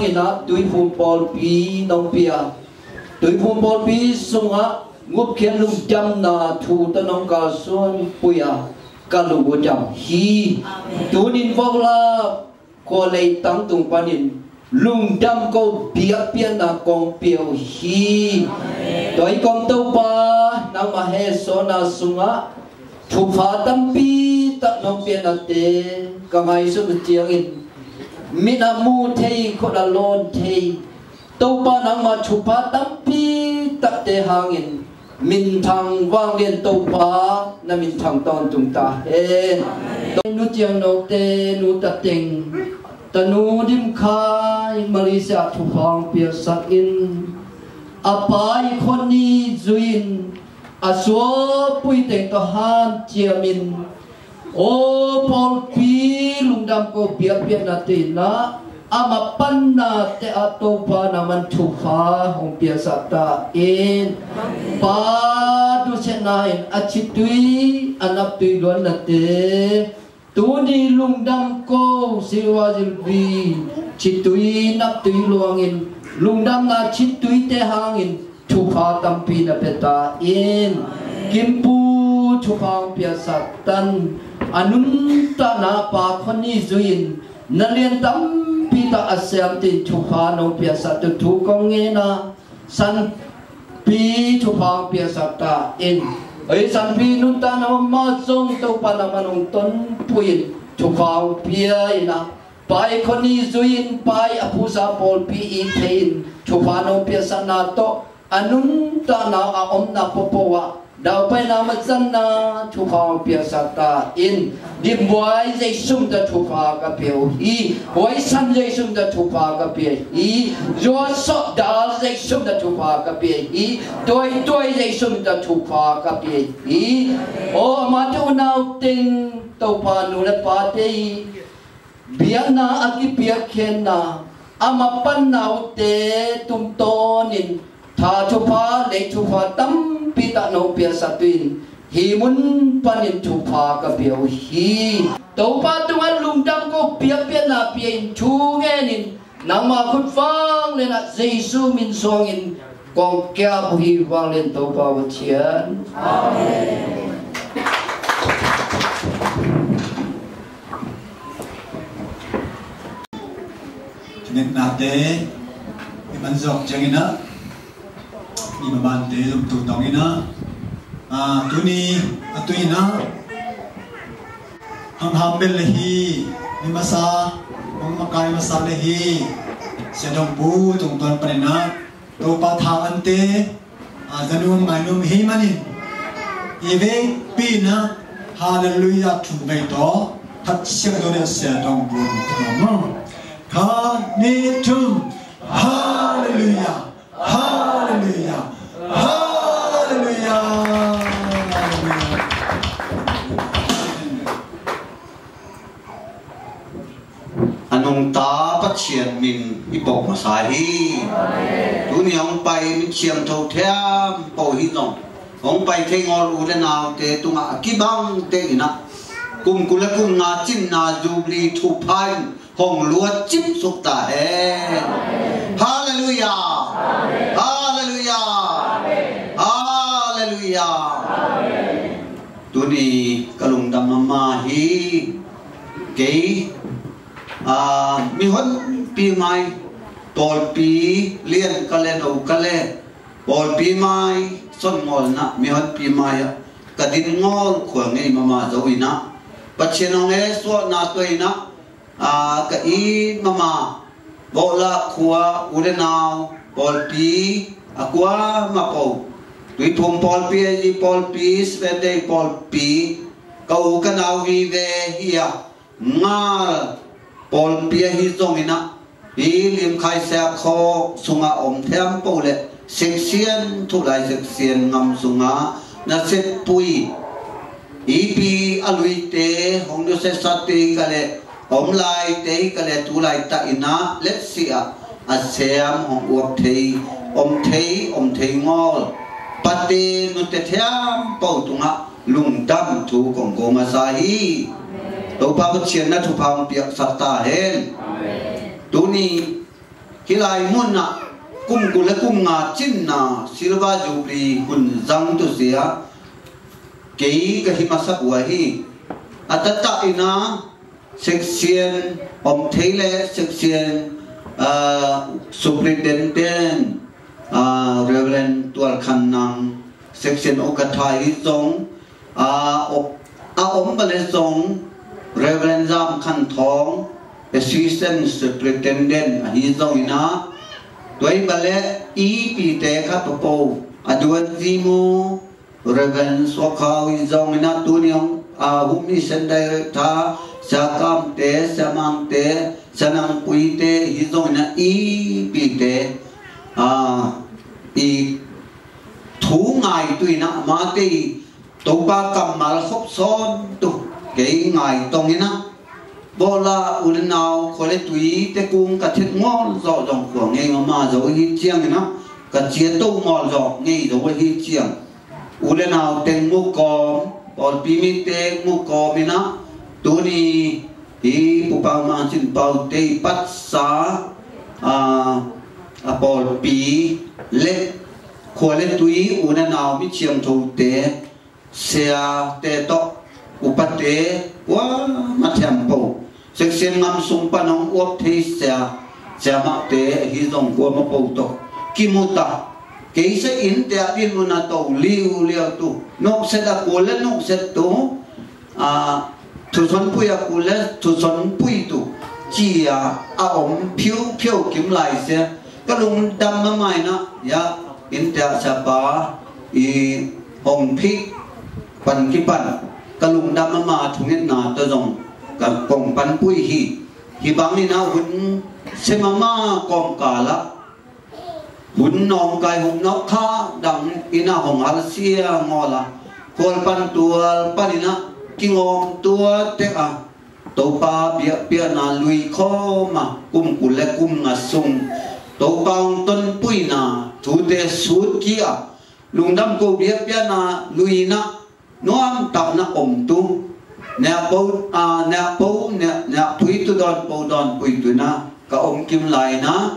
ina tui phun pol pi nong pia tui phun pol pi sunga ngup khian lung jam na thu ta nong ka son puya ka lu jam hi tunin vola ko lei tang tung panin lung jam ko pia pia na kong piao hi doi kom tau pa nang ma he so na sunga thu pha tam pi ta nong pia na te ka ngai su chiang in mina mu thei ko da lon thei tau pa nang ma thu pha tam pi ta te hangin min thang wang liên tàu pa na min thang ton tung ta he nu chiang no te nu ta ting ta nu dim khai Malaysia thu phang pia sa in apai khoni zuin aswa pui teng to han chiamin o pol pi lungdam ko pia pia na te na ama panna te atopa naman thufa hong pia sata in pa du senain achitui anap tui don na te tuni lungdam ko siwa jilbi chitui nap tui luangin lungdam na chitui te hangin thufa tampi na peta in kimpu thufa pia satan anun ta na pa khoni zuin na lien tam pita asyam ti thufa no pia sa tu thu kong nge na san pi thufa pia sa ta in ai san pi nun ta na ma song to pa na manong ton puin thufa pia ina pai khoni zuin pai apusa pol pi i thein thufa no pia sa na to anun ta na a om na popowa đào bay na mà dân na thu phá bia sa ta in điểm vội dây sum ta thu phá cái biểu ý vội san dây sum ta thu phá cái biểu ý rồi sọ đào dây sum ta thu phá cái biểu ý đôi dây sum ta thu phá cái biểu ý ô mà tu nào tin tàu pa nu le pa te bia na aki bia khen na ama pan nào te tum tonin tha thu phá le thu phá tam pita no pia satwin hi mun panin thu pha ka piao hi to pa tuan lungdam ko pia pia na pia in thu nge nin nang ma khut wang le na jesu min song in kong kya bu hi wang len to pa wa chian amen nên na te man jok changina ima ban te lum tu tongina tuni atuina ham bel hi ni masa makai masa hi sedong pu tung ton prena to pa tha ante janum manum hi mani ive pina hallelujah thu mai to that siang do ne sedong pu no ka ni tum hallelujah hallelujah hallelujah anong ta pathian min ipok masahi tuni ong pai min chiam tho thiam po hi nong ong pai thei ngol u le naw te tunga kibang te ina kum kula kum na chin na jubli thu phai hong lua chip suk ta he hallelujah hallelujah hallelujah tuni kalung dam ma hi ke mi hon pi mai pol pi lien kale no kale pol pi mai son ngol na mi hon pi mai ka din ngol khwa ngei mama zoina pachenong e so na toina ka i mama bola khwa ulenau pol pi akwa mapo tui thum pol pi svende pol pi kau kanau hi ve hiya ngal pol pi hi zongina i lim khai sa kho sunga om them pole seksian thu lai seksian ngam sunga na set pui ipi alui te hong do se sate kale om lai te kale tu lai ta ina let's see a sem hong uap thei om thei ngol pate nu te thiam pau tunga lung dam thu kong go ma sa hi to pa ko chien na thu phang piak sa ta hen tu ni khi lại muốn na cung cụ là cung ngà chín na silva jubilee hun zang tu sia cái hima sắc của hi atata ina section thế lệ section superintendent Reverend Tual Khanang section Okathai Zong Bale Zong Reverend Zam Khan Thong Assistant Superintendent hi Zong ina Tuai Bale EP te kha popo aduan zimu Reverend Swakhawi Zong ina tuniong Humi Sendai Tha Sakam te Samang te Sanang Pui te hi Zong ina EP te thú ngài tùy nạ mà tì tàu ba cầm mà khóc son tụ cái ngài tông ấy nè bo la ulen nào khỏi tùy te cung cả thiết ngon rõ dòng của nghe mà rồi hi chiang ấy nè cả chia tông ngon rõ nghe rồi hi chiang ulen nào tên mu com còn pimi te mu com ấy nè tu ni hi pupang ma chin pau te pat sa Paul Pi lệ khóa lệ túi una nào bị chiang thâu tế xe tế to upat tế quá mặt thèm bầu section ngam sung pa nong uap thế xe mặc tế hi dòng qua mà bầu to kimuta cái sẽ in tế in una tàu liu tu nóc sẽ đã cố lên nóc sẽ tu thu xuân bùi cố lên thu xuân bùi tu chỉ phiêu phiêu kiếm lại xe cái lùng đâm mà mày nó ya in tia sapa i hồng phi pan ki pan cái lùng đâm mà thùng hết na tôi dùng cái công pan pui hi bang ni na hun se mama kom cả la hun nong kai hồng nó kha đằng ina hồng alsia ngola kol pan tua panina kingom tua te tàu pa bia bia na lui kho mà kum kule kum nga sung tàu bang ton pui na thu te suốt kia lung đam cô bia bia na lui na noam tap na tu nè pui tu don pui tu na ka kim lai na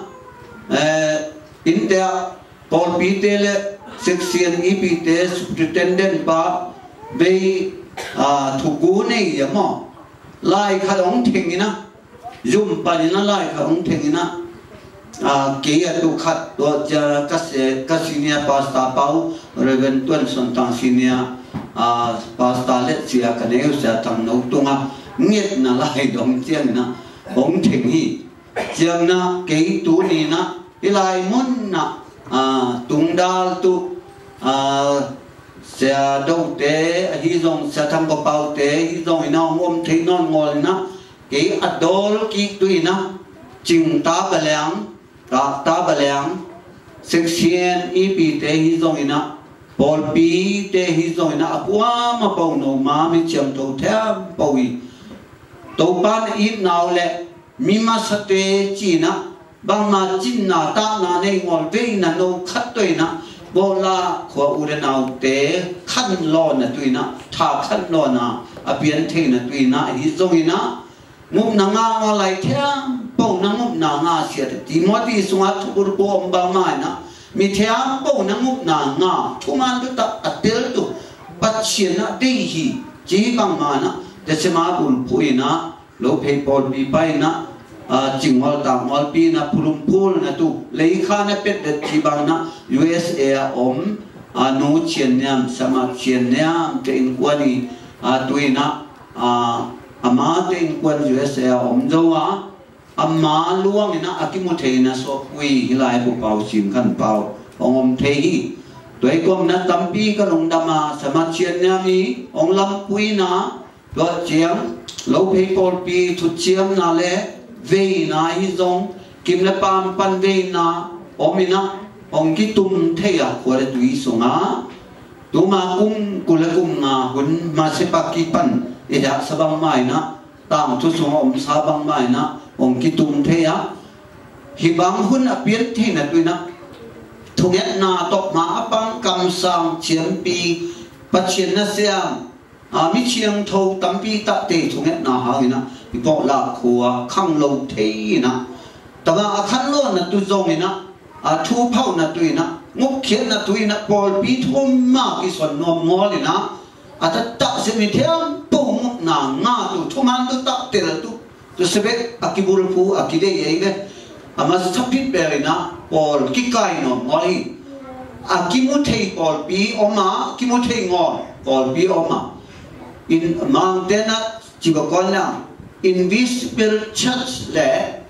in te Paul pi te le section pi te superintendent ba be thu gu nei ya mo lai khá ống thình ina zoom pa ina lai khá ống thình ina kia tu khát tu cha các senior pastor pau Reverend Tuan Son Tang senior pastor let sia cái này sẽ thằng nấu tung nghiệt na lai dòng chiang ina ống thình hi chiang na cái tu ni na cái lai muốn na tung dal tu sẽ đâu tế hy vọng sẽ thăm có bao tế hy vọng nó ôm thấy non ngồi nó cái adol kỹ tùy nó chừng ta bà láng section EP tế hy vọng nó Paul Pi tế hy vọng nó quá mà bầu nổ má mình chầm tổ theo bầu ý tổ ban ít nào lệ mi mà sát tế chỉ nó bằng mà chín nà ta nà này ngồi vây nà nô khát tùy nó bo la khwa ure nào te khan lo na tuina tha khan lo na apian the na tuina hi zongina mup na nga lai thiam po na mup na nga sia Timothy sunga thur bo ba ma na mi thiam po na mup na nga thuman tu ta atel tu patchien na de hi ji bang ma na de sema bul puina lo phe pol bi pai na chingol ta ngol pi na pulum pul na tu lei kha na pet de chibang na USA nu chien nyam sama chien nyam te in kwani tuina ama te in kwan USA zo ama luang ina akimu theina so pui hilai bu pau sim kan pau ongom thei toi kom na tampi ka long dama sama chien nyami ong lam pui na do chiang lo phe pol pi thu chiam na le về na hi zong kim la pam pan về na omina ong ki tum thei a khore tui sunga tuma kula na hun ma se pa ki pan e da sabang mai na tang thu sung om sabang mai na ong ki tum thei a hi bang hun a pian thei na tui na thunget na tok ma apang kam sang chiam pi patchen na siam mi chiang thâu tampi ta te thunget na ha ina ipo la khua khang lo thei na แต่ว่าขันล้วนนะตุจงนี่นะทูเผานะตุยนะงบเขียนนะตุยนะปอลปีทุ่มมากที่ส่วนนวมงอเลยนะอาจจะตัดเส้นมีเทียมปุ่งหนางาตุทุ่มันตุตัดเตลตุตุเสบ็ดอากิบุรุภูอากิเดย์เองอามาสับพิษเปรนะปอลกิกายนงอลีอากิมุเทปอลปีออกมากิมุเทงอปอลปีออกมาอินมังเดนัจิบกอนละinvisible church และ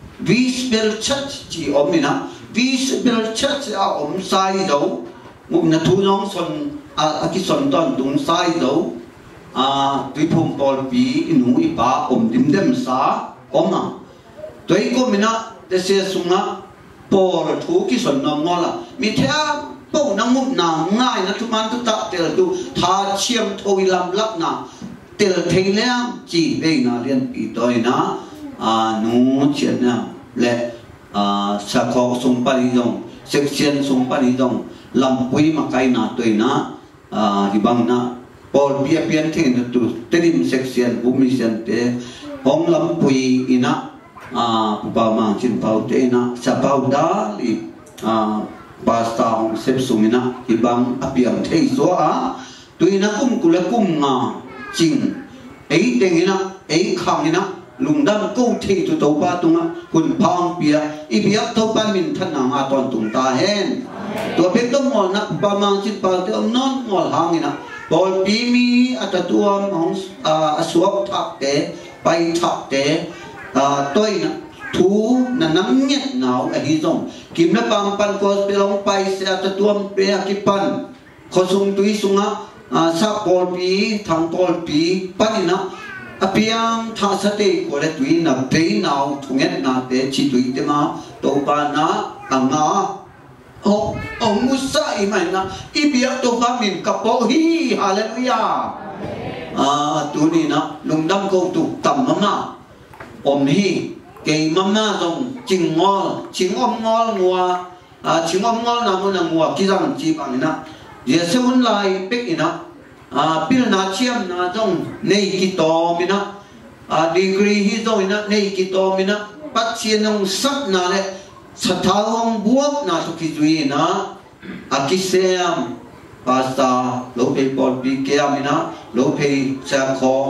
visible church จีอมนี่นะ visible church อมไซด์ดูมุกนัทุน้องสนกิสนตอนดุงไซด์ดูด้วยพงปอลปีอินูอีป้าอมดิมเดมสาอมนะตัวอีกก็มีนะแต่เสียสุงะปอลทูกิสนน้องงอละมีแท้ปุ่งนังมุกนางง่ายนะทุมันตุตะเตลตุทาเชียมทวิลำลักนะเตลเทเลียมจีเบนาเรียนปีตัวนะนูเชียนนะและสักขอส่งปริจงเซ็กชันส่งปริจงลำปุยมาไกนาตัวนะที่บางนะพอเบียเปลี่ยนเทนตุเตลิมเซ็กชันบุมิเซนเตห้องลำปุยอินะปุบามาจินเปาเตนะสะเปาดาลีบาสตาของเซฟสุมินะที่บางอภิยมเทยสัวตัวนะกุมกุลกุมงาจริงไอ้เด็กนี่นะไอ้คำนี่นะลุงดำกู้ที่ตัวป้าตรงนั้นคุณพังเปียอีเปียตัวป้ามินท่านนางอาตอนตุงตาเห็นตัวเป็ดต้องงอนะประมาณจิตปาเตอมนอนงอหางนี่นะบอลปีมีอัตตัวของสวบทักเตะไปทักเตะตัวนะทูนั่นน้ำเงียบหนาวไอ้ที่ส่งกิมและปังปันก็ไปลงไปเสียอัตตัวเปียกิปันเขาส่งตุยส่งสักปอลปีทางปอลปีปันนะอภิยังทางสติก็เลยตุยนับเทียนเอาทุ่งเงินนาเตชิตุยเตมาตัวปานะอังนาองมุสาอิมันนะอีเบียตัวปามินกับโปฮีฮาเลลูยาตัวนี้นะลุงดำก็ถูกต่ำมากอมฮีเก่งมากๆตรงจิงงอจิงอมงองัวจิงอมงอนะมันงัวกิจังจีบังนะเยซูนไลเป็กนะพิลนาเชียมนะจงในกิโตมินะดีกรีฮิโตนะในกิโตมินะปัจเจียนงสักนะเลยสถาวงบวกนะสุขิจุยนะอากิเซียมภาษาโลเปปอลปีเกียมินะโลเปเซคอ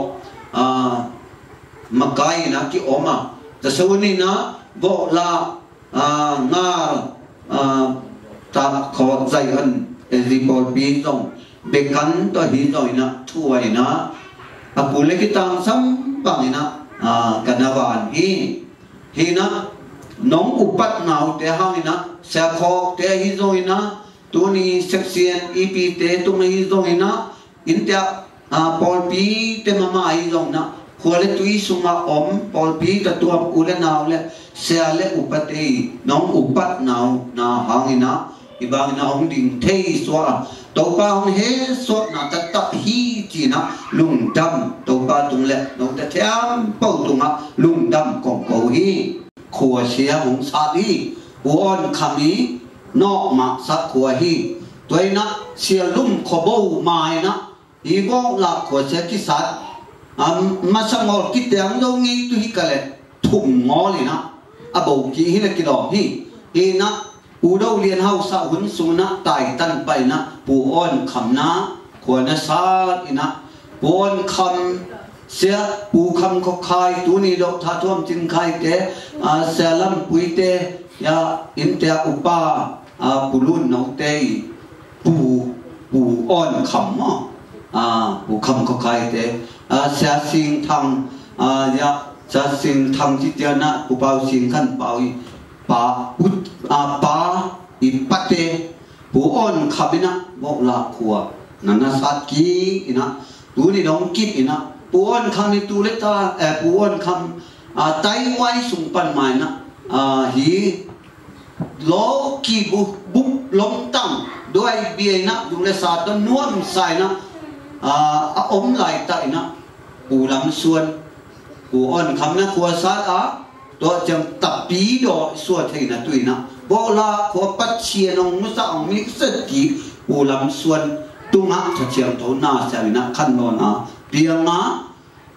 มากายนะกิอมาจะสวนีนะโบลางาตาขอใจอันรีบอลปีตรงเบกันตัวหินตัวนะช่วยนะปุเลกิตังสัมปังนะกันนาวานฮีนะน้องอุปัตนาวเตหานะเสกขอเตหิโซยนะตัวนี้เซ็กซี่อีพีเตตัวนี้หิโซยนะอินเดียปอลปีเตมามาหิโซนะขวาเลตุยสุมาอมปอลปีแต่ตัวอุเลนาวเลเสียเลอุปัตเอน้องอุปัตนาวนาหางนะอีบางนะองดิ่งเทยสวะตัวป้าองเฮสวะนะตัดตัดฮีจีนะลุงดำตัวป้าตรงเล็กน้องแต่เทียมเป้าตรงอ่ะลุงดำกองเกาฮีขัวเสียของซาดีบัวอนคำนี้นอกมาสักขัวฮีตัวนะเสียลุ่มขบูมานะอีโก้หลักขัวเสียกิสัตมาสมอกิเตียงตรงนี้ตุฮิกะเลทุ่มงอเลยนะอาบุกีฮิเลกิดอกฮีนะปูดาวเรียนเฮาสาวหุ่นสุนัขไต่ตันไปนะปูอ้อนคำนะขวานซาอินะปูอ้อนคำเสียปูคำก็คายตัวนี้ดอกท่าท่วมจินคายเตะเสียลำปุยเตะยาอินเตะอุปาปูรุ่นน้องเตะปูอ้อนคำปูคำก็คายเตะเสียสิงทางยาเสียสิงทางจิตยานะปูเปาสิงขันเปาปาอิปัตเตปูอ้อนขับนะบอกลาขัวนันสัตกีนะดูนี่น้องกิบนะปูอ้อนคำในตูเล็กตาปูอ้อนคำไตไว้สุงปันไม้นะฮีโลกีบุบล้มตั้งด้วยเบียนะดูเลสาตนวมใส่นะอมไหลไตนะปูลำส่วนปูอ้อนคำนะขัวสัตตัวจังตับปีดอสวดให้นะตุยนะบอกลาขอปัจเจียนองมุสาองมิกสติปูลำส่วนตุงะจะเชียงโถนาเสวินะขันโนนาเปียงนะ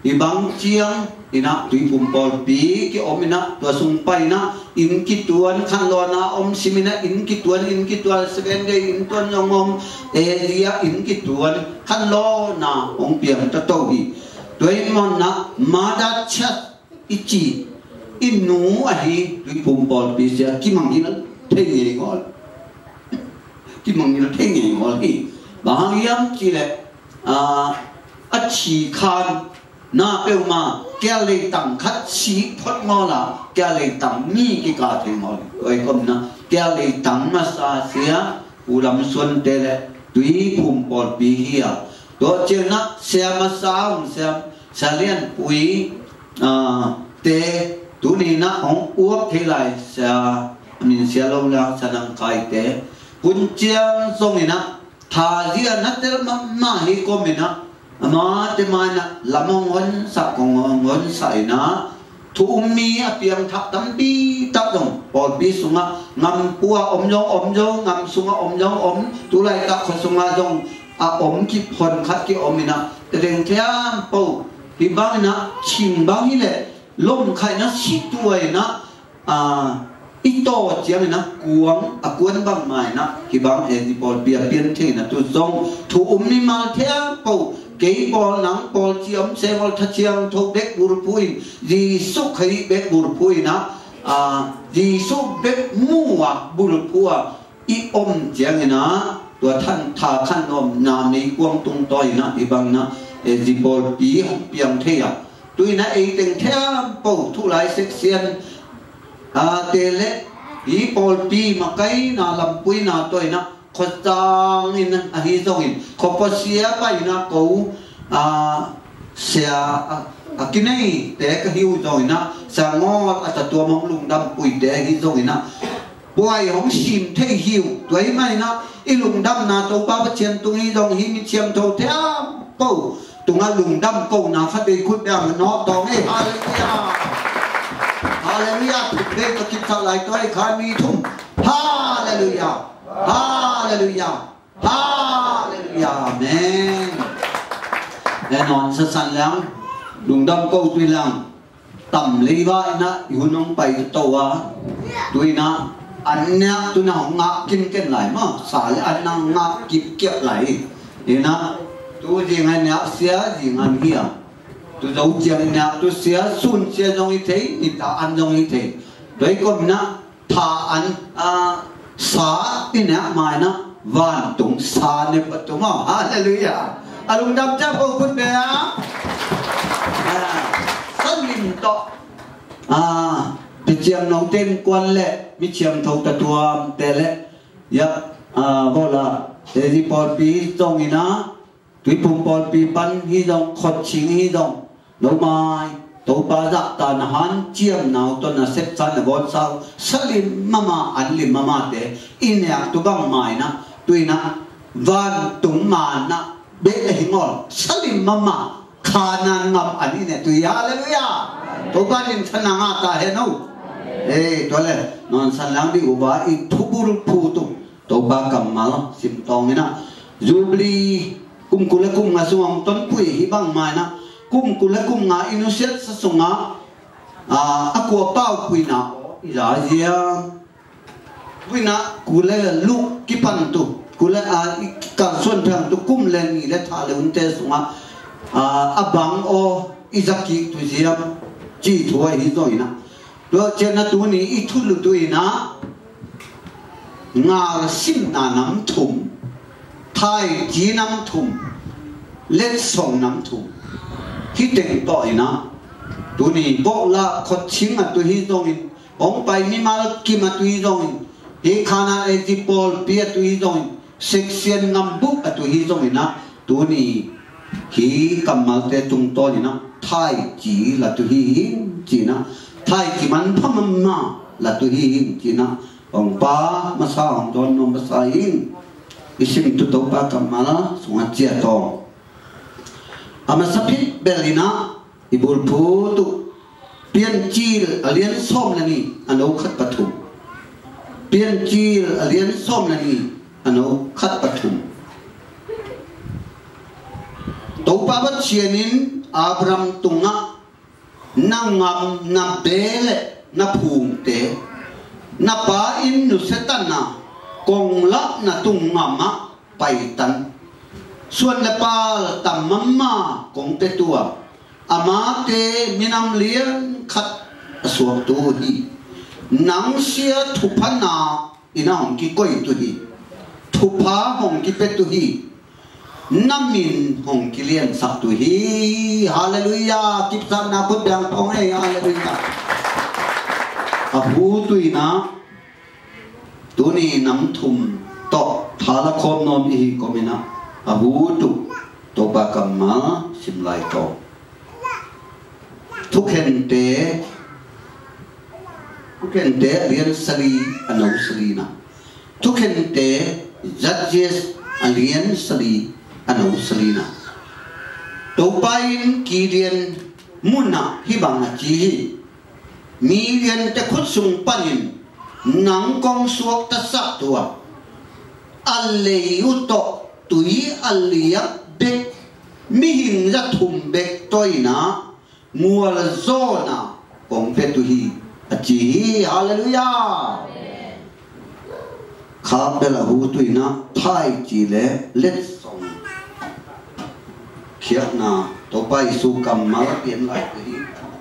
ibang chiang ina tui pumpol pi ki omina tua sungpai na in ki tuan khan lo na om simina in ki tuan second day in tuan yongom area in ki tuan khan lo na ong piang ta to hi tui mon na mada chat ichi inu a hi tui pumpol pi sia ki mang ina thei nge ngol ki mang ina thei nge ngol hi bang yam chi le a chi khan na bêu mà kia lấy tặng khách sĩ thoát ngô là kia lấy tặng mi cái cả thì ngồi rồi còn na kia lấy tặng mà sa xía u làm xuân tê lệ tùy phum bọt bì hia đó trên na xe mà sa ông xe liên quý tê tú này na ông uống thế lại xe mình xe lâu là xe nằm cài tê quân chiang sông này na thà gì na tê mà hi có mình na mà thế mà na làm ngon sạc ngon sài na thu mi apiang thap tam bi tap dong bol bi sunga ngam pua om jong ngam sunga om jong tu lai tak khon sunga jong om ki phon khat ki omina reng thiam po hi bang na chim bang hi le lom khai na si tuai na ito chiang na kuang bang mai na hi bang e di bol bi apian the na tu jong thu mi mal thiam po cái bol nắng bol chiếm xe bol thắt chiang thâu bếp bùn pui gì xúc khí bếp bùn pui na gì xúc bếp mua bùn pui i chiang na tua thân thà khăn om na mi quang tung toi na i bang na gì bol pi piang thế à tuy na ấy từng theo bầu thu lại section tê lệ i bol pi mà cái na làm pui na toi na khó tăng in hi dong in khó po xia bay na câu xia cái này để cái hiu rồi na sa ngó ta tua mong lùng đâm bụi để hi dong in na boy hong sim thế hiu tuổi mai na i lùng đâm na tàu ba bắt chen tung hi dong hi mi chen thâu thế câu tung a lùng đâm câu na phát đi khut đam nó tòng ấy hallelujah thế có kịp sao lại tôi khai mi thum hallelujah Hallelujah, Hallelujah, Amen. Để non sa san lang, lùng đâm câu tuy lang, tầm lý vai na, yêu nông bay tàu à, tuy na, anh nè, tuy na hong ngã kim kết lại mà, xả lại anh năng ngã kim kết lại, thì na, tu gì ngay nè, xía gì ngay kia, tu giấu chiang nè, tu xía sun xía trong như thế, thì ta ăn trong như thế, đấy còn na, thà ăn sa ina mai na van tung sa ne patuma hallelujah alung dam cha ko kun be san lim to bi chiam nong ten kwan le mi chiam thau ta tuam te le ya vola te di por pi tong ina tui pum por pi ban hi dong khot ching hi dong no mai tổ ba dạ ta na han chiam nào to na sep chan na gon sao salim mama anlim mama te inek tu bang mai na tuina van tung ma na be le hingol salim mama khana ngam ani ne tu hallelujah to ba nin thana nga ta he no to le non san lang di uba i thubur phu tu to ba kamal sim tong ina jubli kum kula kum nga suang ton pui hi bang mai na kum kula kum nga inuset sa sunga akwa pau pui na ya ya pui na kula lu kipan tu kula ka son thang tu kum len ni le tha le unte sunga abang o izaki tu ziam chi thua hi doi na do chena tu ni I thu lu tu ina nga sim na nam thum thai ji nam thum let song nam thum khi tình tội na tu ni bộ la khot ching tu hi dong in ong pai ni mal ki ma tu hi dong in he khana e ti pol pia tu hi dong in section ngam buk tu hi dong in na tu ni hi kamal te tung to ni na thai chi la tu hi chi na thai ki man pham na la tu hi chi na ong pa ma sa ong don no ma sa in isim tu to pa kamala sunga chia to amasapit belina ibul putu pian chil alien som nani ano khat pathum pian chil alien som nani ano khat pathum to pa ba chianin Abraham tunga na ngam na bele na phung te na pa in nu setana kong la na tung ngama pai tan suan le pa tam mamma kong te tua ama te minam lian khat suak tu hi nang sia thupana ina hong ki koi tu hi thupa hong ki pe tu hi namin hong ki lian sak tu hi hallelujah kip sa na put dang thong ai hallelujah abu tu ina tu ni nam thum to thala khom nom hi komina abu tu to ba kamma sim lai to thuk hen te lian sali anau sali na thuk hen te judges alian sali anau sali na to pain ki lian muna hi bang chi mi lian te khut sung panin nang kong suak ta sak tua alei uto tui alia bek mi hin ra thum bek toina mual zona kong pe tu hi achi hallelujah kha bela hu tuina thai chi le let song khiak na to pai su kam ma pian lai hi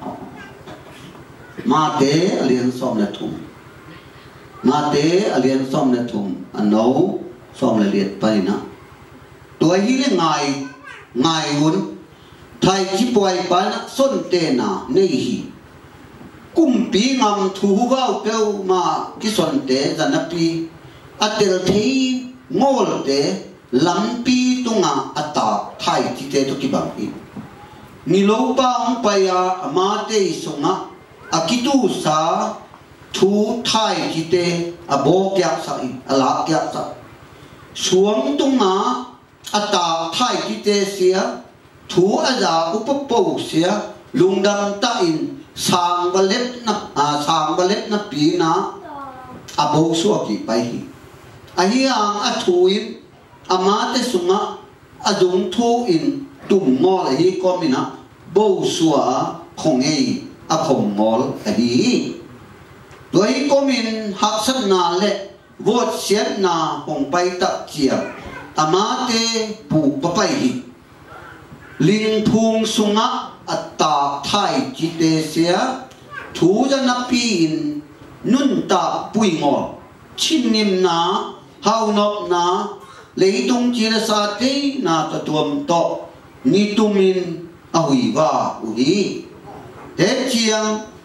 ma te alian som na thum ma te alian som na thum ano som la liet pai na tua hi le ngai un thai chi poi pa na son te na nei hi kum pi ngam thu gao peu ma ki son te zanapi atel thei ngol te lampi tunga ata thai chi te to ki bang hi ni lo pa ong pa ya ma te sunga akitu sa thu thai chi te abo kyak sa ala kyak sa suang tunga ata thai chi te sia thu aza upapo sia lungdam ta in sang balet na pi na abo suwa ki pai hi ahi ang athuin ama te sunga adung thu in tum mol hi komina bo suwa khongei a khom mol adi doi komin haksat na le vot siat na hong pai ta chia ama te pu pa pai hi ling phung sunga atta thai chi te sia thu jana pin nun ta pui ngol chin nim na hau nop na leitung chi na sa te na ta tuam to ni tumin a hui wa ui te chiang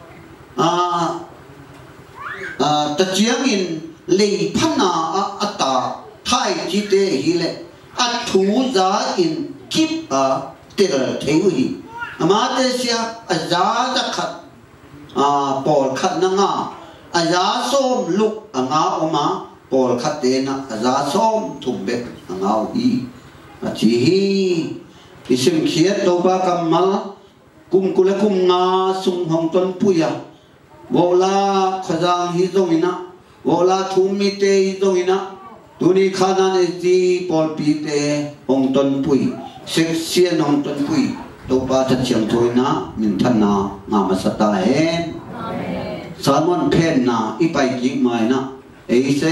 ta chiang in lei phana atta thai chi te hi le a thu za in kip a te thei ui ama te sia aza da khat pol khat na nga aza som luk anga oma pol khat te na aza som thum be anga hi achi hi isim khiat to ba kamal kum kula kum nga sung hong ton puya bola khajang hi zongina bola thumi te hi zongina tuni khana ne ji pol pi te hong ton pui section hong ton pui to pa ta chiam thoi na min than na nga ma sata hen salmon pen na ipai ki mai na e se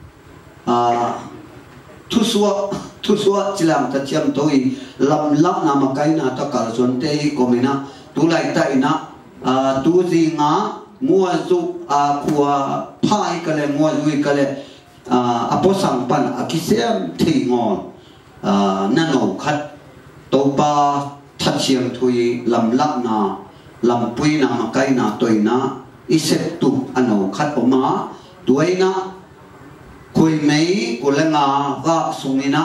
thu suwa chilam ta chiam thoi lam na ma kai na ta kal son te ko mina tu lai ta ina tu zi nga mua zu khua phai ka le mua zui ka le aposang pan akisem thei ngon na no khat to pa thật chiang thui lam lak na lam pui na ma kai na toi na isep tu ano khat oma tuai na koi mei kulenga ga sungina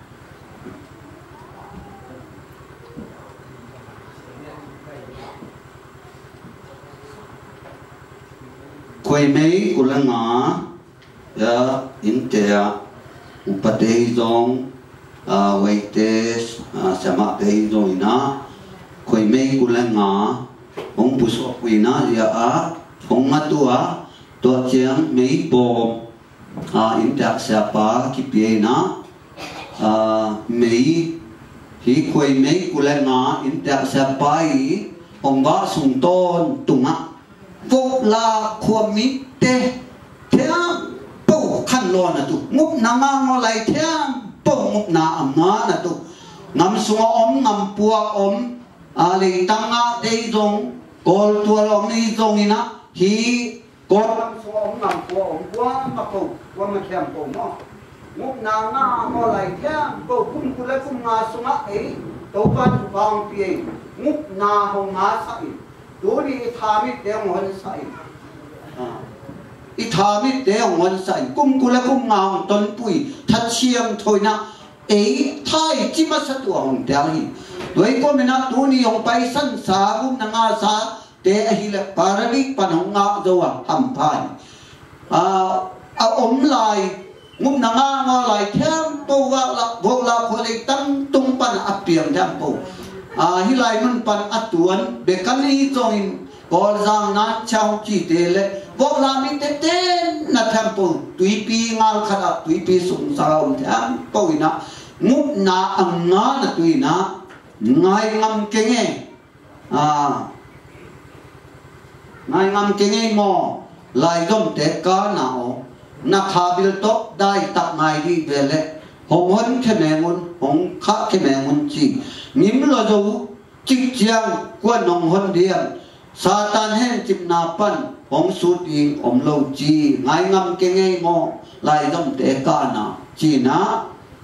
koi mei kulenga ya intea upate zong waites sama te zoina khoi mei kulenga ong puso kuina ya a phong matua to chiang mei bom intak siapa ki piena mei hi koi mấy cụ lên ngã in tẹt sẽ bay ông vợ sùng tôn tung á vô là khoa mít tê thế bầu khăn lo nè tu ngục na ngang lại thế bầu ngục na âm ngã nè tu ngắm xuống ôm ngắm bùa ôm lấy tăng á đây giống cột tua ôm đi giống như na hi cột ngắm xuống ôm ngắm bùa ôm qua mà bầu qua mà khem bầu nó ngục na ngang lại thế bầu cung cụ lại cung ngã xuống á ấy đâu có chụp bằng bìa ngục na hồng ngã sai đối đi tham ít đeo ngon sai ít tham ít đeo ngon sai cung cụ lại cung ngào tuần bụi thật chiêm thôi na ấy thay chỉ mà sát tuồng đeo hi đối có mình na đối đi hồng bay sân sa cung na ngã sa để hi là paradis pan hồng ngã đâu à hầm phai ôm lại ngục na ngã lại thêm bầu vô là phơi tăng tung pan áp biển thêm bầu hi lai man pan atuan be kali join bol jang na chau chi te le bo la mi te ten na temple tui pi ngal khada tui pi sum sa om tham po ina nguk na ang nga na tui na ngai ngam kenge ngai ngam kenge mo lai dom te ka na o na khabil to dai tak ngai di vele hong hon ke mengun hong kha ke mengun chi nim lo zo chi chiang quan nong hon diam satan hen chim na pan hong su ti om lo chi ngai ngam ke ngai mo lai dom te ka na chi na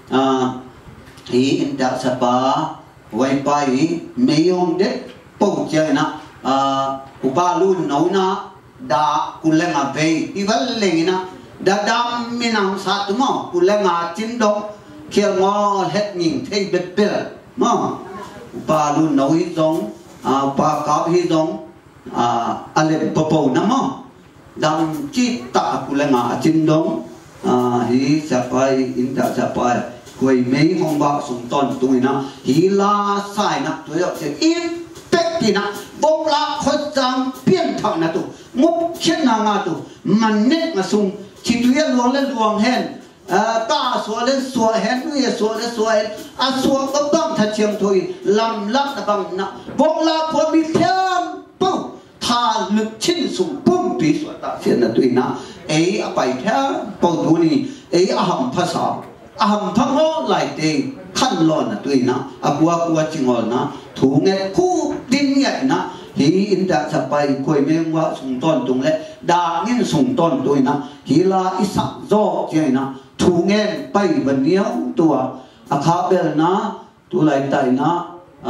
hi in da sa pa wai pai me yong de po che na upa lu no na da kulenga ve i val lengina da dam minang satu mo kulenga cindong kia ngo het nhìn thấy bết bết mà ba luôn nói giống ba cáo hi giống ale popo namo dam chi ta kulenga cindong hi sapai inta sapai koi mấy hong ba sung ton tui na hi la sai na tu yok se in pek na bông la khoi jang pian thang na tu ngop khiết na nga tu man net na sung chỉ tuya luang lên luang hen ta xua lên xua hen nuôi xua lên xua hen xua có băng thật chiêm thôi làm lắc là bằng nặng bông la của bị thêm bông thà lực chín sùng bông bị xua ta phiền là tùy na ấy bài theo bông tu ni ấy hầm phá sao hầm phá ngó lại để khăn lon là tùy na bua chinh ngọn na thủ nghe khu tin nhẹ na hi in da sa pai koi meng wa sung ton tung le da ngin sung ton toi na hi la isa zo che na thu ngen pai ban niau tua kha bel na tu lai tai na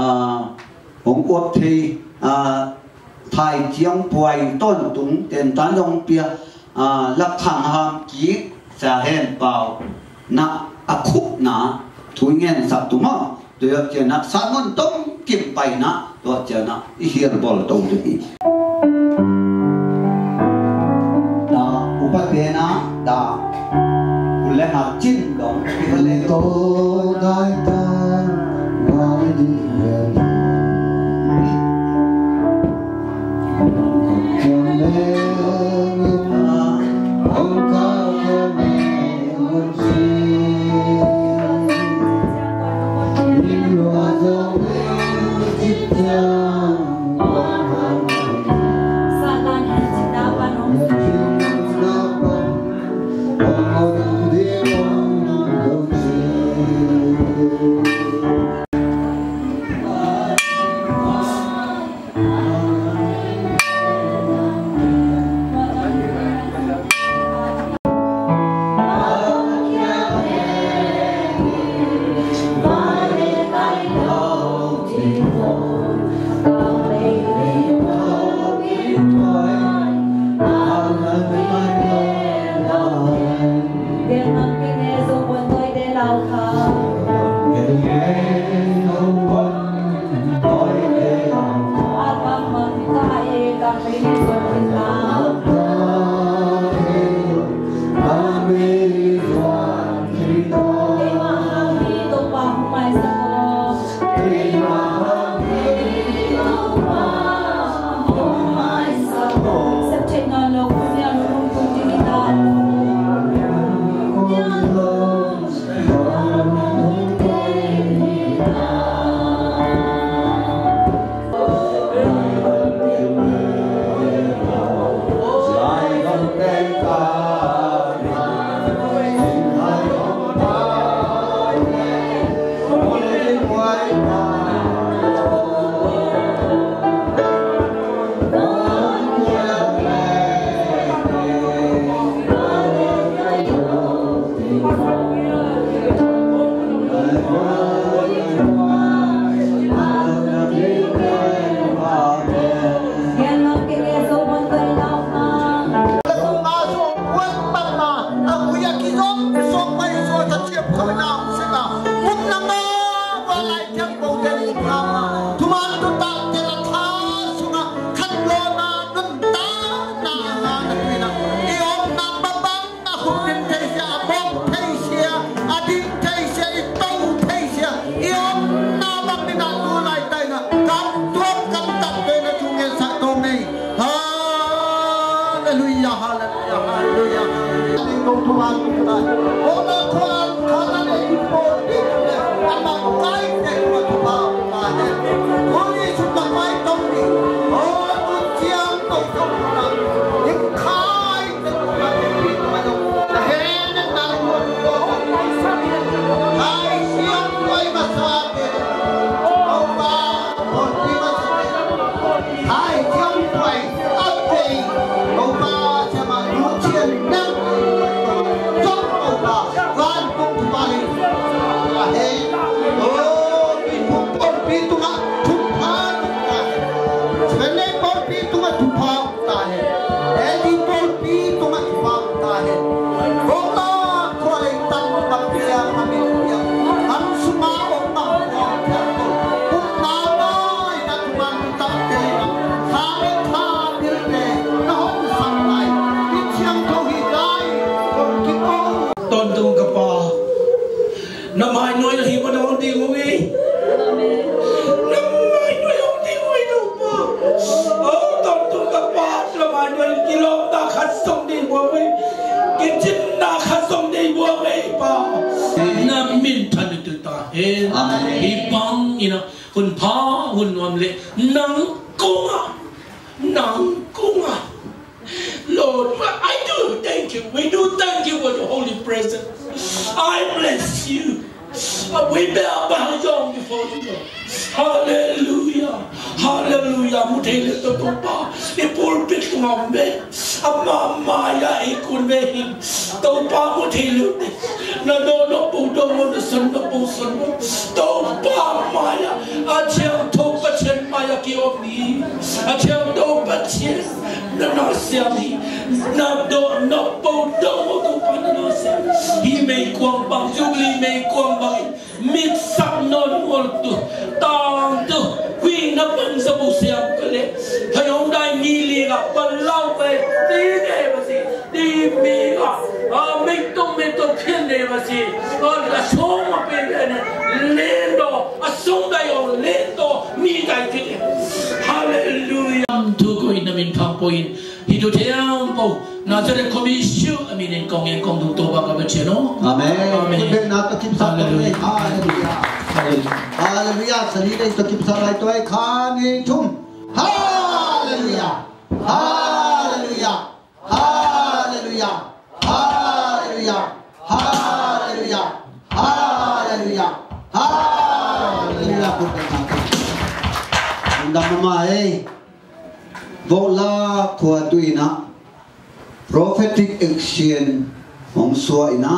hong ot thi thai chiang puai ton tung ten tan dong pia lak khang ham ki sa hen pao na khúc na thu ngen sa tu ma tuyệt che na sa mon tong kim pai na to che na i hiền bol tong đi da upate na da kulle na chin dong ki le to dai ta ngai di thiam po ten na tuman tu ta te la tha sunga khat lo na dun ta na na na i om na ba ba na hu tin te sia bom te sia adin te sia i tong te sia i om na ba mi na tu lai tai na kam tu kam ta pe na tu nge sa to nei hallelujah hallelujah hallelujah ni ko tu an tu ta o na kwan khana nei po ni le ama kai ne ko tu ba ta ne ko ni su ta mai tong ni o tu chiang to to na ni khai te tu na ni ma no na he ne na ko to ai siang koi ma sa te o ba o ti ma sa te ai chiang koi ap te o ba cha ma lu chien na chok o ba van pung ba ni la he o pi pung por pi tu ma thu pha ta chen ne por pi tu ma thu pha ta he e di por pi tu ma thu pha ta he o la koi tan ma pia ma mi ya am su ma o ma o ta pung na mai ta tu ma ta te ha me tha pi te na ho sang lai pi chiang tho hi dai por ki o tôn tung cặp bò năm hai nuôi là hiệp đâu đi ngủ đi năm hai nuôi không đi ngủ đâu mà tôn tung cặp bò năm hai nuôi kilo ta khát sông đi ngủ đi cái chân ta khát sông đi ngủ đi bà năm min thân tự ta hết hi băng you know hun pa hun nom lệ nắng cung à Lord, I do thank you. We do thank you for the holy presence. I bless you. We bow down before you, Lord. Hallelujah. Hallelujah. Mutele to topa. The pulpit ngombe. Mama ya ikun behin. Topa mutele. Na do no pudo mo na sun no pusun mo. Topa maya. Achel topa chen maya ki ovni. Achel topa chen. Na siami. Na do no pudo mo topa na siami. He may kwang bang. Jubilee may kwang bang. Mit sak non molto. Tang tu. Quy na bang sa busiam kale. Thayong dai ni li ga palau pe. Ti ne ba si. Ti mi ga. Mình tung thiên đề mà gì còn là số mà bên này lên đó xuống đây rồi lên đó mi đại thế hallelujah thu coi na mình phang point hi do theo po na cho nên commission mình nên công nhân công tu ba cái chuyện đó amen bên nào tôi kim sa hallelujah hallelujah sari đây tôi kim sa lại tôi khan ni chung hallelujah hallelujah hallelujah hallelujah hallelujah hallelujah hallelujah undang mai vola kwa tuina prophetic action hong suaina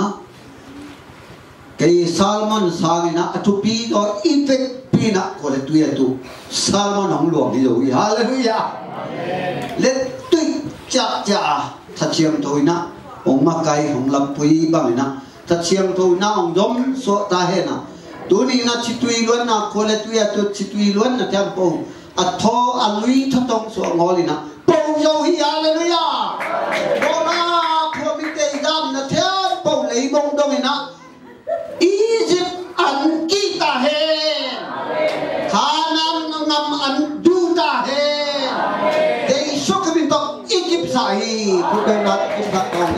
kay Salmon sangina atupi do effect pina ko le tuya tu Salmon hong luang hi lo hallelujah let tu cha chiam thoina ông mà cái ông làm pui bằng na ta chiang thôi na ông dom so ta he na tu ni na chitui luan na khole tu ya tu chitui luan na tiang po a tho a lui tho tong so ngoli na po yo hi hallelujah bo na ko mi te gam na thiam po lei bong dong na Egypt an ki ta he Canaan ngam an du ta he they shook him to Egypt sai ku ben na Egypt ta tong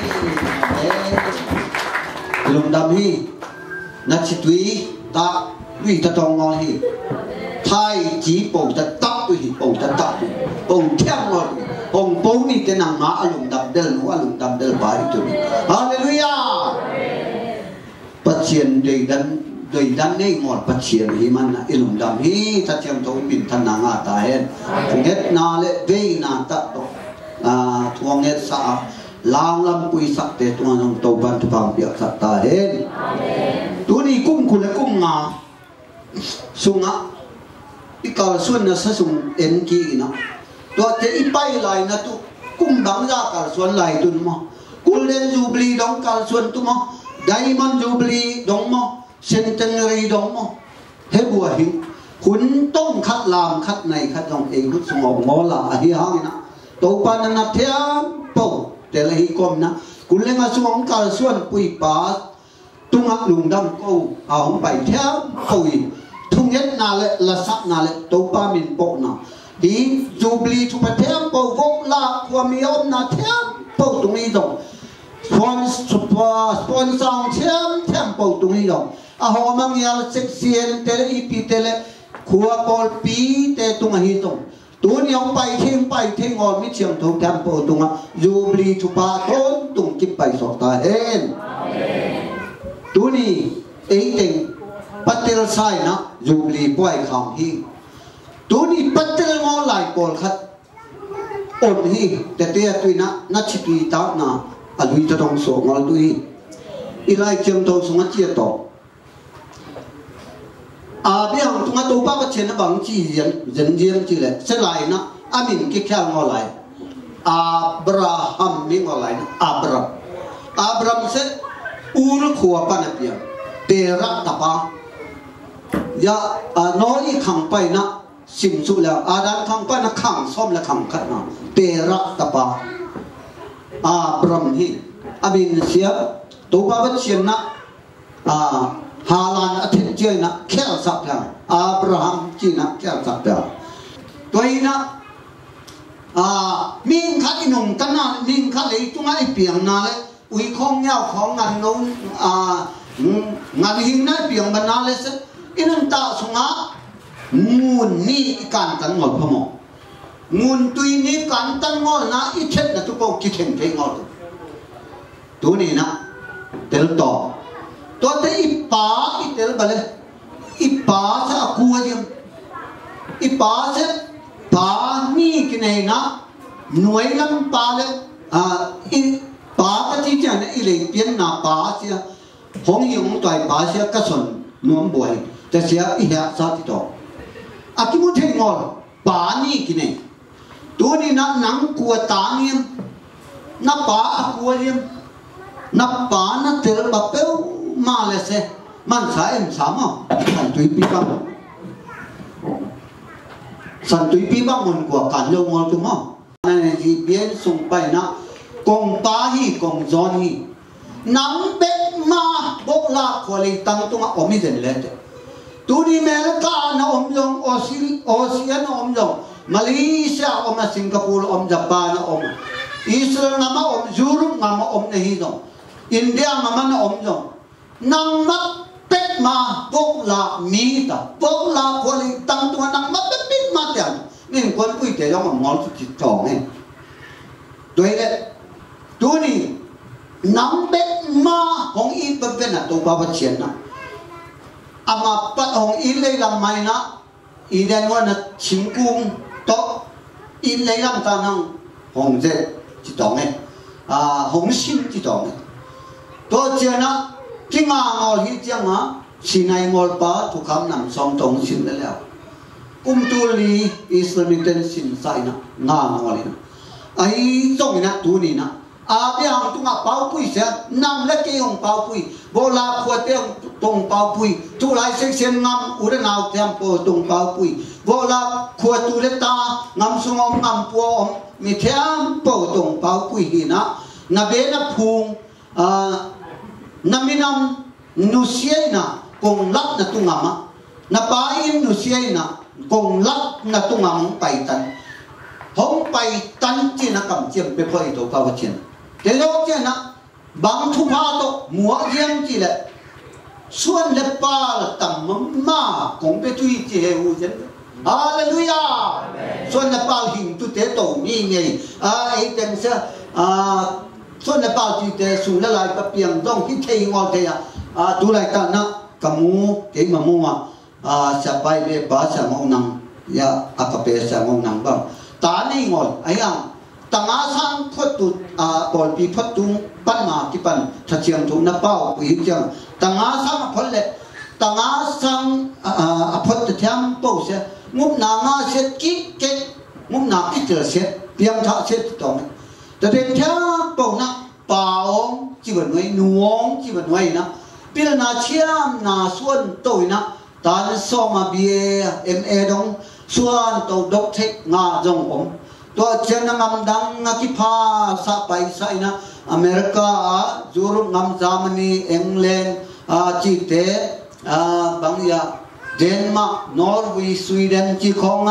lùng đam hi na chitui ta lui ta tong ngol hi thai chỉ bầu ta tắc tu hi bầu ta tắc bầu theo ngol ông bầu ni te nang ma lùng đam del bai tu hallelujah patien dei dan nei ngol patien hi man ilum dam hi ta thiam thong bin than na nga ta hen nget na le ve na ta to thuang nget sa lang lam pui sak te tuang nong to ban tu bang biak sak ta hen tu ni kum khule kum nga sunga ikal suan na sa sung en ki na to te ipai lai na tu kum dang ra kal suan lai tu mo golden jubilee dong kal suan tu mo diamond jubilee dong mo centenary dong mo hết bùa hình hun tông khát làm khát này khát dòng ấy hút sung ngọc ngó là hi hang na tàu pa na theo bầu để là hi com na cún lên mà sung ngọc cả xuân quỳ bá tung ác lùng đâm câu áo bảy theo câu thung nhất là sắc là tàu pa mình bộ nào đi jubilee thu bát theo bầu vốc là qua mi ôm na theo bầu tung đi dòng sponsor theo bầu tung đi dòng họ mang nhau section tele ipi tele khua bol pi te tung hi tung tu ni ông bay thiên ngồi mi chiang thâu temple tung jubilee thu ba tôn tung kim bay sọ ta hen tu ni ấy tình patel sai na jubilee boy kham hi tu ni patel ngol lại bol khat ổn hi te te tu na chi tu ta na lui ta dong so ngol tu hi ilai chiang thâu sung chia to bây giờ chúng ta đâu có chuyện nó bằng chỉ dân riêng chỉ là sẽ lại nó mình cái theo ngồi lại Abraham mình ngồi lại Abraham sẽ ur khua pan apia tera tapa ya nói khang pai na sim su la Adam khang pai na khang som la khang khat na tera tapa Abraham hi mình sia đâu có chuyện na Hà Lan ở thiên chơi na khéo sắp ra Abraham chỉ na khéo sắp ra tôi na mình khát cái nồng cái na mình khát lấy chúng ai biển na lấy uy không nhau không ngàn nông ngàn hình na biển bên na lấy sẽ in tạo xuống á nguồn ni cản ngọt phàm mỏ nguồn tuy ni cản ngọt na ít chết là chúng tôi chỉ thành cái ngọt tôi này na tên tỏ tôi thấy ipa itel bale ipa sa akua diam ipa sa pa ni kine na nuai lam pa le pa ka chi chan i le pian na pa sia hong yong toai pa sia ka son nuam boy ta sia i ha sa ti to akimu theng ngol pa ni kine tu ni na nang ku ta niam na pa akua diam na pa na tel ba peu mà là sẽ man sai em sám không sản tùy pi băng nguồn của cả lâu ngon đúng không này thì biến sùng bay na cùng pa hi cùng giòn hi nắm bếp ma bốc la của lấy tăng tung ở mi dân lên tu đi America nó dòng Australia nó dòng Malaysia na Singapore Japan nó Israel nó Europe nó này dòng India nó dòng nang mắt pet ma bốc là mi ta bốc là của linh tăng tua nang mắt pet ma tiền nên quân quy tế trong một món chỉ tròn này tôi đấy tôi đi nang pet ma hong ít bên bên là tôi bao nhiêu tiền na mà bắt hong ít lấy làm mai na ít đến ngoài là chính cung to ít lấy làm ta năng hong dệt chỉ tròn này hong xin chỉ tròn này tôi chưa na khi mà ngồi hít chăng á, xin ai ngồi pa thu khám nằm song tông xin đấy leo, tu li Islamic ten xin sai na ngồi na, ai trong na tu ni na, bây giờ tu ngap bao pui sẽ nằm lấy cái ông bao pui, bố la khua tiêu tông bao pui, tu lại sẽ xem ngắm ủa nào tempo tông bao pui, bố la khua tu lấy ta ngắm sung ông ngắm po ông, mi tempo tông bao pui hi na bé na phung naminam nusiay na kung lap na tungama napain nusiay na kung lap na tungamang paitan hong paitan china kam chiam pe phoi to pa wachin te lo chena bang thu pha to mua yam chi le suan le pa tam ma kong pe tui chi he u chen hallelujah suan le pa hing tu te to mi ngai ai ten sa xuân là bao nhiêu thế xuân là lại tập biển trong cái thầy ngồi thế tu lại ta na kamu cái mà mua sẽ bay về bá sẽ ngông nằng ya akape sẽ ngông nằng bao ta này ngồi ấy tăng á sang phật tu bồi pi phật tu ban mà cái ban thật chiang tu na bao quý chiang tăng á sang phật lệ tăng á sang phật tự thiam bao sẽ ngục nàng sẽ kít cái ngục nàng ít giờ sẽ biếng thọ sẽ tổngแต่เด็กแค่ปองนะป่าวจีบหน่วยหน่วงจีบหน่วยนะพิจารณาเชื่อมนาส่วนตัวนะ tan so ma bia ma dong suan to dok thek nga jong om to chen ngam dang nga ki pha sa pai sai na America Europe ngam Germany England chi te bang ya Denmark Norway Sweden chi khong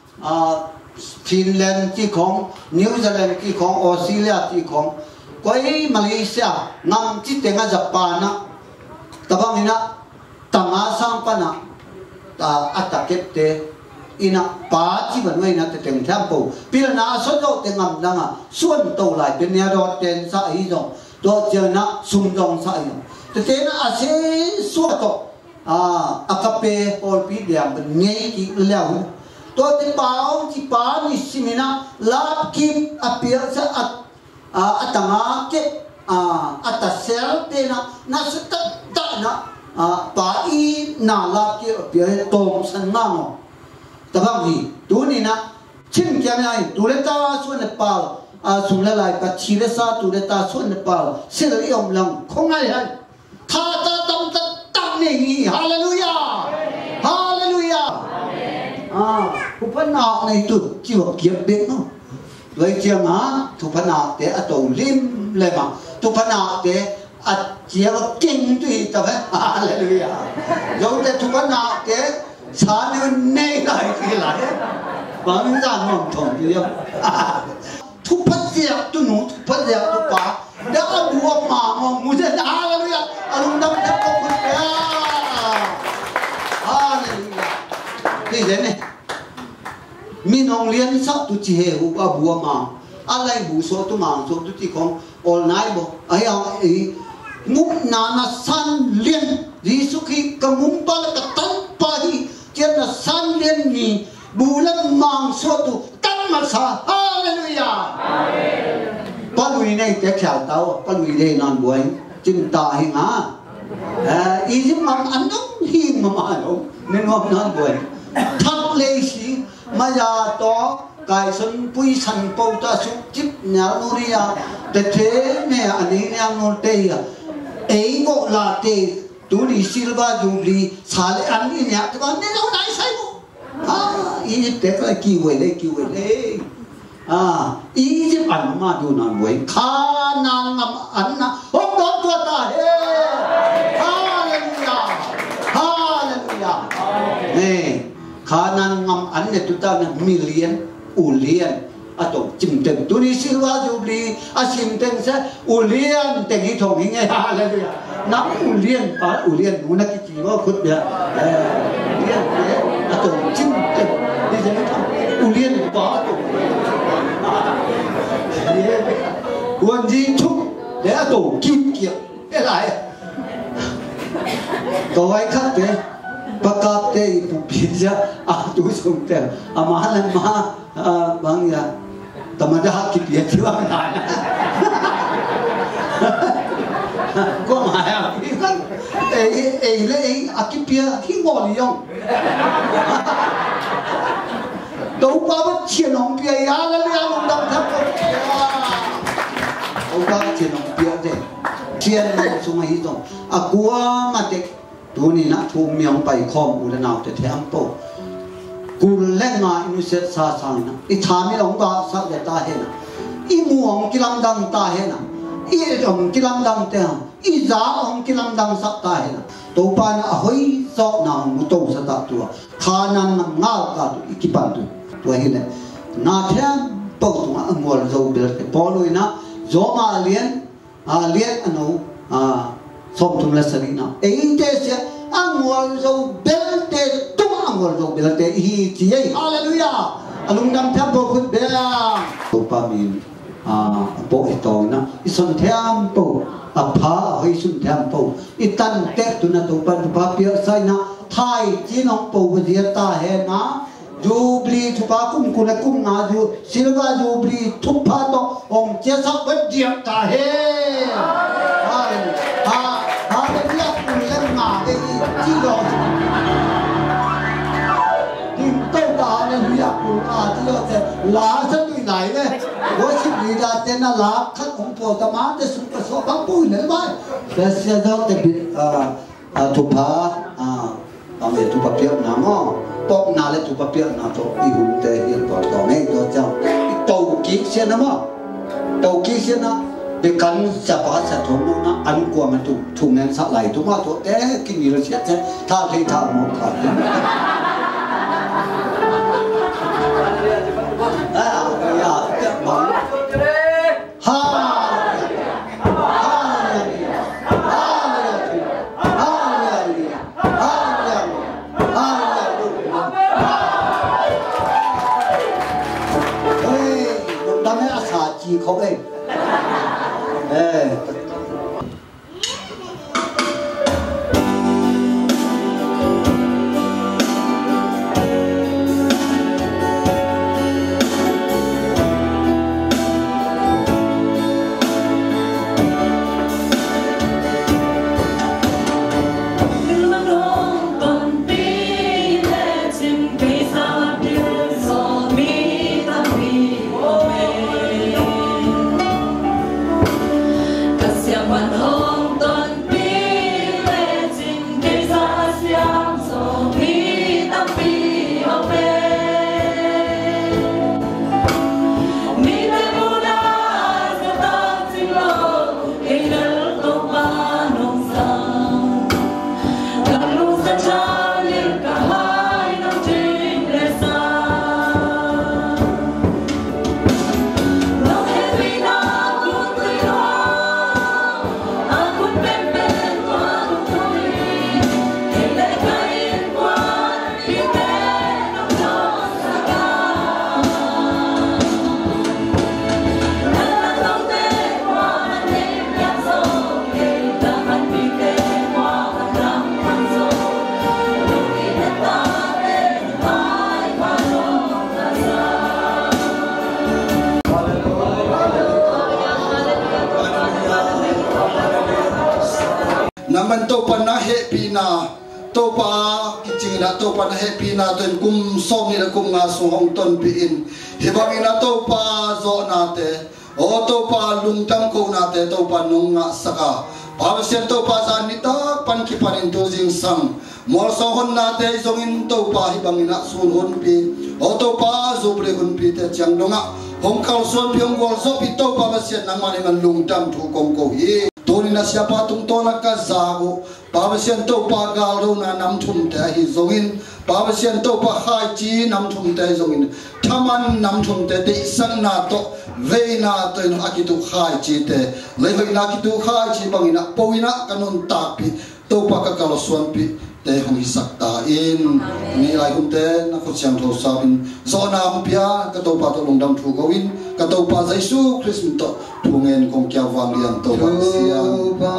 Finland chi khong New Zealand chi khong Australia chi khong koi Malaysia ngam chi te nga Japan na tabang ina tanga sang pa na atakep te ina pa chi ban ngai na te teng tham po pil na so do te ngam danga suan to lai pe nia do ten sa i do do je na sum dong sa i te te na ase su to akape or pi diam ben ngai ki lau to te paong chi pa ni simina lap kim apia sa atanga ke atasel te na sa ta na pa i na lap ke apia tom san ngamo tabang hi tu ni na chin kya nai tu le ta suan nepal sum la lai pa chi le sa tu le ta suan nepal se le yom lang khong ai hai tha ta tam ta tam ni hi hallelujah hallelujah ku pan na nei tu chi wa kiep bek no lai chiang tu pan na te a to lim le ma tu pan na te a chia king tu ta ba hallelujah yo te tu pan na te cha ne nei lai ki lai bang ra ngom thong ti yo thu pat dia tu nu thu pat dia tu pa da bu ma ngom mu je hallelujah alung dam ta ko ku ya hallelujah ni de ne mi nong lien sa tu chi he u ba bu ma alai bu so tu ma so tu ti khong all night bo ai ai mum na na san lien Yesu ki kamum pa ka tan pa hi chen na san lien ni bulan mang so tu tan ma sa hallelujah amen pa lui nei te khao tao pa lui de non buai chin ta hi nga i jim mam an dong hi ma ma no nên ngom non buai thak le si ma ya to kai sun pui san po ta su chip nya no ria te the ne ani nya no te ya ei mo la te tu ni silva jubli sale an ni nya te ba ne no dai sai mo i te ka ki we le i ji an ma du nan we kha nan ngam an na hom do to ta he hallelujah hallelujah ne kha nan ngam an ne tu ta na million ulian atau cimten tu ni silva jubli asim ten sa ulian ten hi thong hi ngai hallelujah nam ulian pa ulian nu na ki chi wa khut ya ulian atau cimten ni je ulian pa to quân di chúc để tổ kim kiệt cái lại cậu ấy khác thế bác cáp thế phụ biến ra tu sống thế mà lần mà bang ya tama dah kip dia tiwa na ko ma ya kan le akipia ki ngol yong đâu qua bất chiến ông bia ya la le ông đâm thấp ông ba chiến ông bia thế chiến này sung hi tong akua ma te tu ni na tu miang pai khom u na naw te tham poกูเล่นมาอินุเสสาสังนะอิชามิลงตาสักเดตาเฮนะอิมัวองกิลังดังตาเฮนะอิองกิลังดังเตะอิจาองกิลังดังสักตาเฮนะตัวปานะหอยซอกนางมุตสตาตัวขานันงาลกาตุอิกิปันตุตัวเฮนะนาเทียนปกตัวอังวลโซเบลปอลุยนะโจมาเลียนอนุสมทุมเลสรีนะเอเตเสอังวลโซเบลเตangol do belate hi tiye hallelujah alung nam tham bo khut bela to pa min po ito na ison tham po apha hoi sun tham po itan te tu na to pa pia sai na thai chinong po dia ta he na jubli thu pa kum kuna kum na ju silva jubli thu pa to om che sak ba dia ta he hallelujah kun lem na e chi do hallelujahคุณอาที่เราจะลาฉันอยู่ไหนเนี่ยว่าชีวิตเราเต้นลาขัดของตัวตมาจะสุขสบายปุ้ยเลยไหมแต่เสียดายแต่บิดทุพา tao để tu bắp na ngó bọc na le tu bắp na to i hùng tê hiện to to ngay to chao tàu kí xem nó mà tàu kí xem nó để cắn chả phá chả thốn nó ăn qua mà tu thùng nên sát lại tu mà tu té cái gì là chết thế tha thì tha một thằng chỉ không ấy naman to pa na happy na to pa kiching na to pa na happy na ten kum som ni kum nga so hong ton piin hibang ina to pa zo nate o to pa lungtam ko nate to pa nung nga saka pawsen to pa sa nita pan ki panin to jing sang mol so hon nate zongin to pa hibang ina sun hon pi o to pa zo bre hon pi te chang donga hong kal son pi hong gol zo pi to pa sen nang mani man lungtam thu kong ko hi Toni na siapa tung tona kazago, pawasian to pa galo na nam thum te hi zongin, pawasian to pa hai chi nam thum te zongin, taman nam thum te de sang na to ve na to no akitu hai chi te, levei na akitu hai chi bangina powina kanon tapi to pa ka kaloswan pi te hong sakta in ni lai hum te na ko siam tho sa in zo na hum pia ka to pa to long dam thu go in ka to pa Jesu Christ to thungen kong kya wang lian to ba sia pa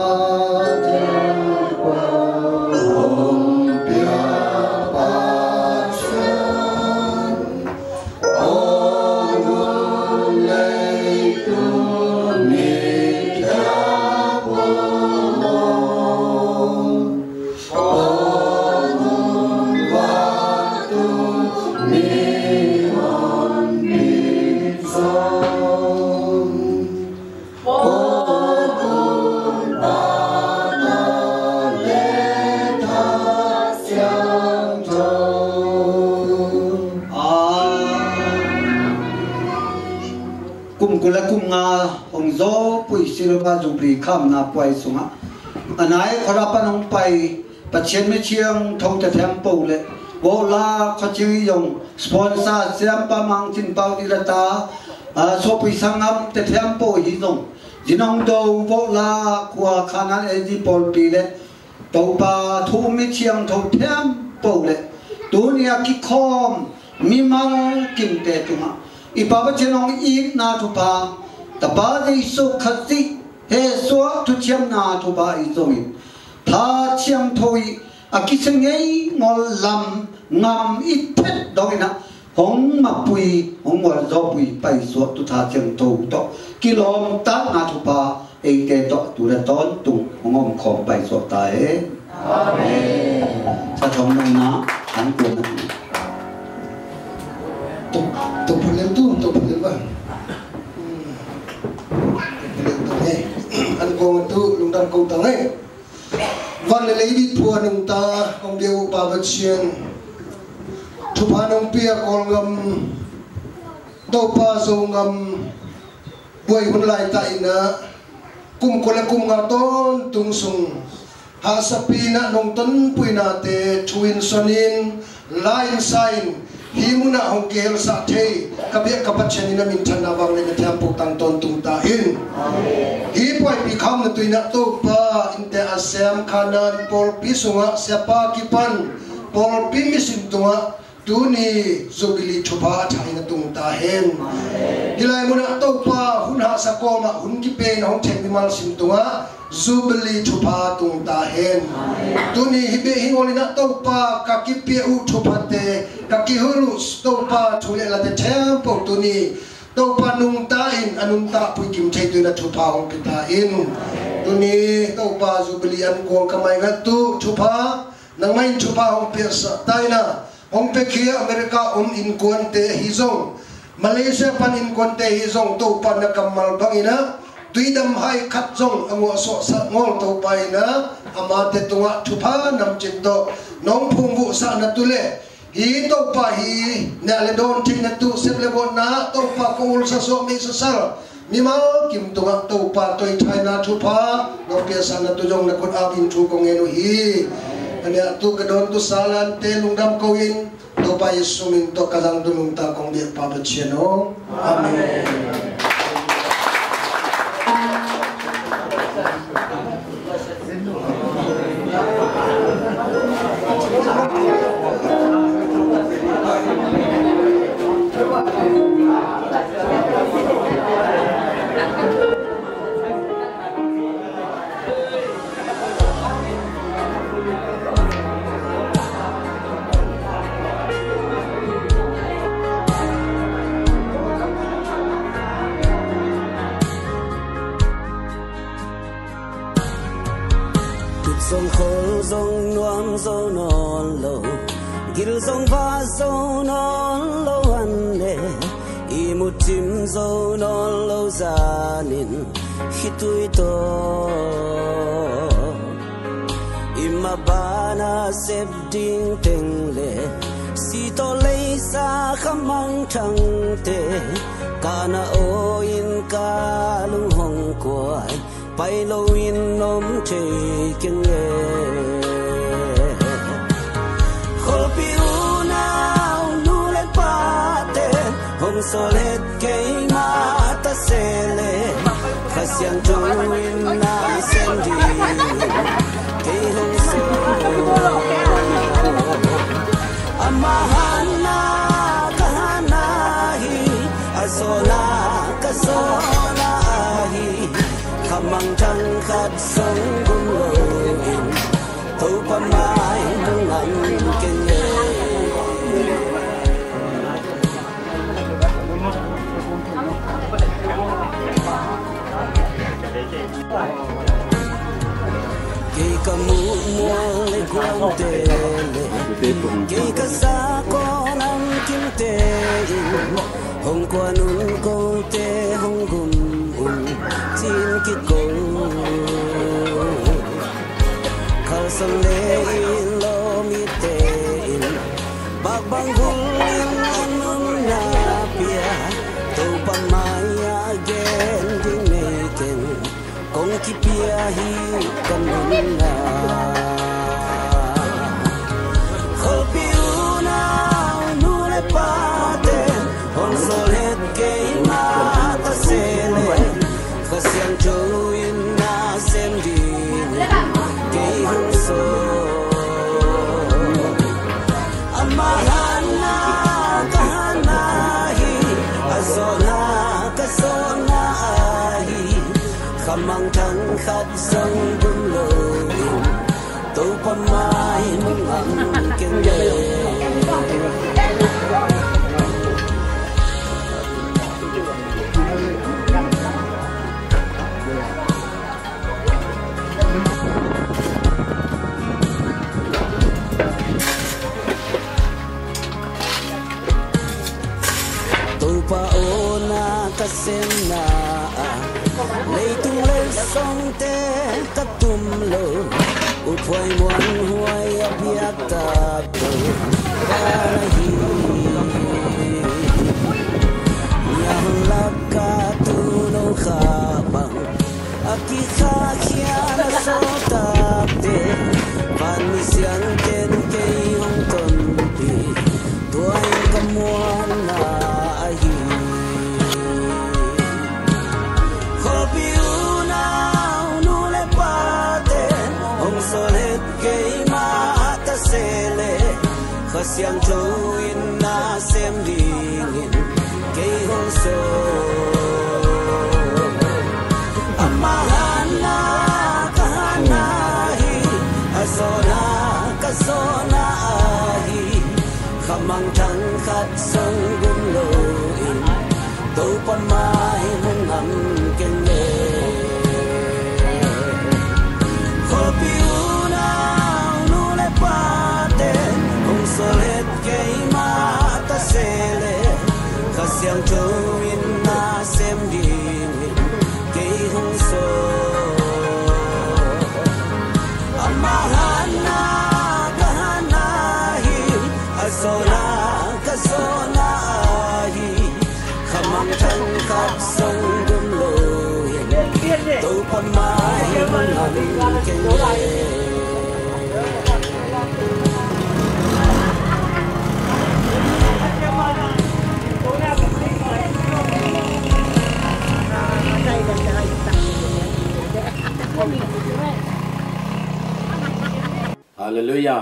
te pa hum pia pa chan o lei tu ni kya po kula kum nga ong zo pui silva jubli kham na poi sunga anai khora panong pai patchen me chiang thong te tempo le bola khachi yong sponsor siam pa mang chin pau di lata so pui sangam te tempo hi zong jinong do bola kwa khana e di pol pi le to pa thu me chiang thong tempo le dunia ki khom mi mang kim te tunga Ipapa chenong ik na tu pa, tapa de iso khati he so tu chem na tu pa izongin. Tha chem thoi akisengei ngol lam ngam ipet dogina hong mapui hong wal zo pui pai so tu tha chem thoi to kilom ta na tu pa e te to tu ra ton tu hong khom pai so ta e. Amen. Sa thong na an ko na. To problem tu ba an ko tu lung dan ko tang hai van le di thua nung ta nong biu pa vật xiên thu pha nong pia con ngầm đâu pa dâu ngầm buổi hun lại tại na kum ko la kum nga ton tung sung ha sapina nong ton puina te twin sonin line sign himuna hong kel sa the kabia kapachanina min thana wang le thiam pok tang ton tung ta in hi poi pi kham na tuina to pa inte asem khana pol pi sunga sepa kipan pol pi misim tunga tuni zobili thupa thaina tung ta hen hilai muna to pa hun ha sakoma hun ki pe na hong thek bimal sim tunga zubli thupa tung ta hen tuni hibe hingolina to pa ka ki pe u thupate ka ki hulu to pa thule la te tempo tuni to pa nung ta in anung ta pui kim thei tu na thupa hong pita in tuni to pa zubli an ko kamai ga tu thupa nang mai thupa hong pe sa taina hong pe kia Amerika in konte hizong Malaysia pan in konte hizong to pa na kamal bangina tuidam hai khat jong ango so sa ngol to pai na amate tunga thupa nam chin to nong phung bu sa na tule hi to pa hi na le don thing na tu sep le bon na to pa ko ul sa so mi sa sar mi ma kim tunga to pa toi thai na thupa no pia sa na tu jong na kot abin thu ko ngenu hi ania tu ka don tu salan te lungdam ko in to pa yesu min to kalang tu nung ta kong bi pa ba chiano amen. Sông khổ sông nuông sông non lâu, gil sông va sông non lâu ăn nè, i một chim sông non lâu già nín, khi tuổi to, ima bana xếp đinh tên lệ, si to lấy xa khăm mang trăng tê, kana o in ca lung hong quay. Bay lâu in nôm chê kinh nghề khổ biu nào nu lên ba tên hồng sơ lết cây ma ta xe lệ khá xiang trâu in na xem đi cây hồng sơ amahana kahana hi asola kasona hi mang trăng khát sống cũng lội thâu qua mai nắng lạnh kinh nghề cây cà mu mua lấy quang tê cây cà sa con ăn kim tê hồng qua nun con tê hồng gum tin kít cùng khal sông lê in lo mi tê in bạc băng hung in anun na pia tô pa maya gen ding meken kong ki pia hi kanun na khol piu na nu le pa te hon so het ke ma ta se le xiang trâu in na xem đi cây hương sơ amahana kahana hi azona kasona hi khamang thang khát sông bung lội tô pa mai mong ngắm kinh nghề kasem na lấy tung lên sông te cắt tum lô ut phai muan huai apiak ta tu balahi yang laka tu no khabang aki kha khian so ta te van mi siang ten ke hong ton pi tuai kamuan na ahi khobi una nu le pate hong solet ke ma ta sele khasiang cho in na sem ding ke hong so amahana kahana hi asona kasona hi khamang thang khat song gum lo in to pan mai mong ngam ken le khopi una nu le pate hong solet ke ma ta sele khasiang cho in na sem ding ke hong so amahana kahana hi asona kasona hi khamang thang khat song gum lo to pan mai ngam ken le Hallelujah.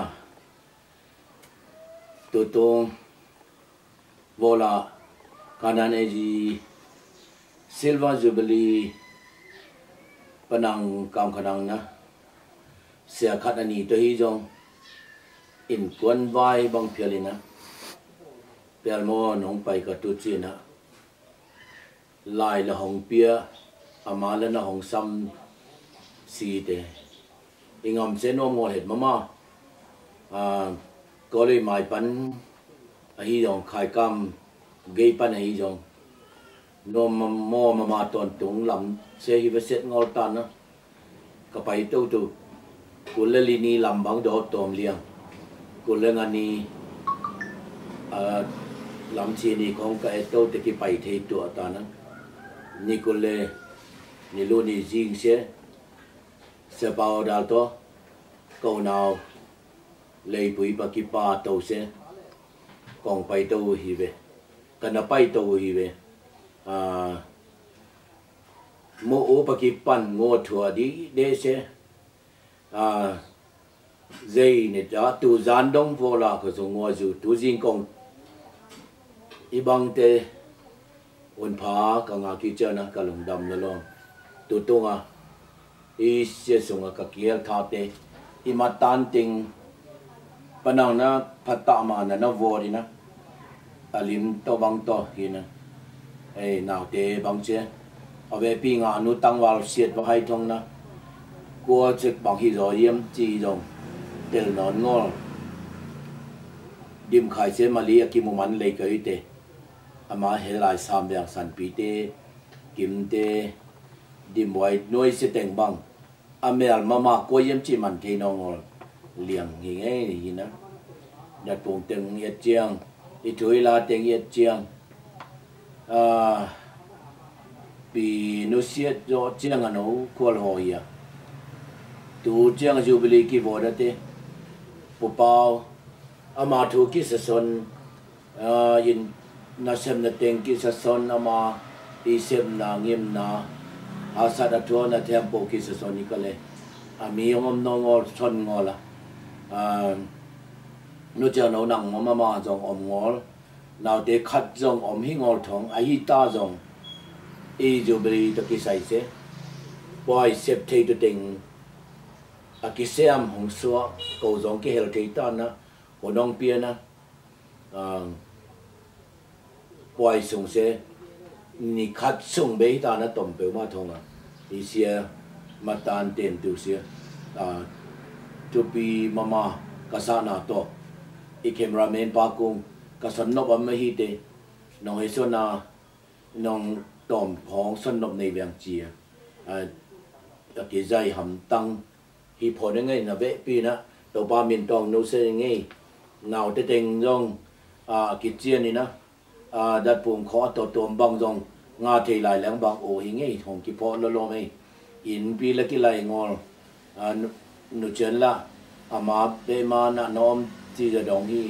Tutong vola kanan eji Silver Jubilee panang kam kanang na sia khat ani to hi jong in kwan vai bang phialina pelmo nong pai ka tu chi na lai la hong pia amala na hong sam si te ingam se no mo het mama có lẽ mai pan hi jong khai cam gây pan hi jong no mo mama ton tung lam se hi veset ngol tan na ka pai tu tu kulali ni lam bang do tom liang kulangani lam chi ni kong ka eto te ki pai thei tu ta na ni kule ni lu ni jing se se bao dal to câu nào lấy bụi bạc ki pa tàu se kong pai tàu hi ve kana pai tàu hi ve mo o bạc ki pan ngo thua đi de se dây ne ta tu zan dong vo la ko so ngo ju tu jing kong i bang te on pha ka nga ki cha na ka long dam la lo tu tu nga i se sunga ka kiel tha te i ma tan ting panang na phata ma na vori na alim to bang to hina ei naw te bang che ave pi nga nu tang wal siet wa hai thong na kwa chek bang hi zo yem chi dong tel non ngol dim khai se mali ki mu man le kai te ama helai sam yang san pi te kim te dim wai noi se teng bang amel mama ko yem chi man the no ngol liang hi ngai ni na da tung teng ye chiang i thui la teng ye chiang pi no siet jo chiang ano khol ho ya tu chiang Jubilee ki boda te pu pau ama thu ki sa son in na sem na teng ki sa son ama i sem na ngim na asa da thua na tempo ki sa son ni kale ami ngom no ngol son ngola nu cha no nang mama jong om ngol nào để khát dòng om hi ngol thong ai hi ta dòng e Jubilee to ki sai se boy sep thei to ting a ki sem hong suwa ko dòng ki hel thei ta na ko nong pia na boy sung se ni khát sung be ta na tom pe ma thong a i sia ma tan ten tu sia to be mama kasana to i cameraman pa kung kasan no ba hi te nong he so na nong tom phong son nop nei yang chia ki zai ham tang hi phone ngay na ve pi na to ba min tong no se ngay nào te teng jong kitchen ni na dat pum kho to tom bang jong nga thei lai lang bang o hi ngay hong ki pho lo lo mai in pi la ki lai ngol nu chen la ama be ma na nom ti da dong hi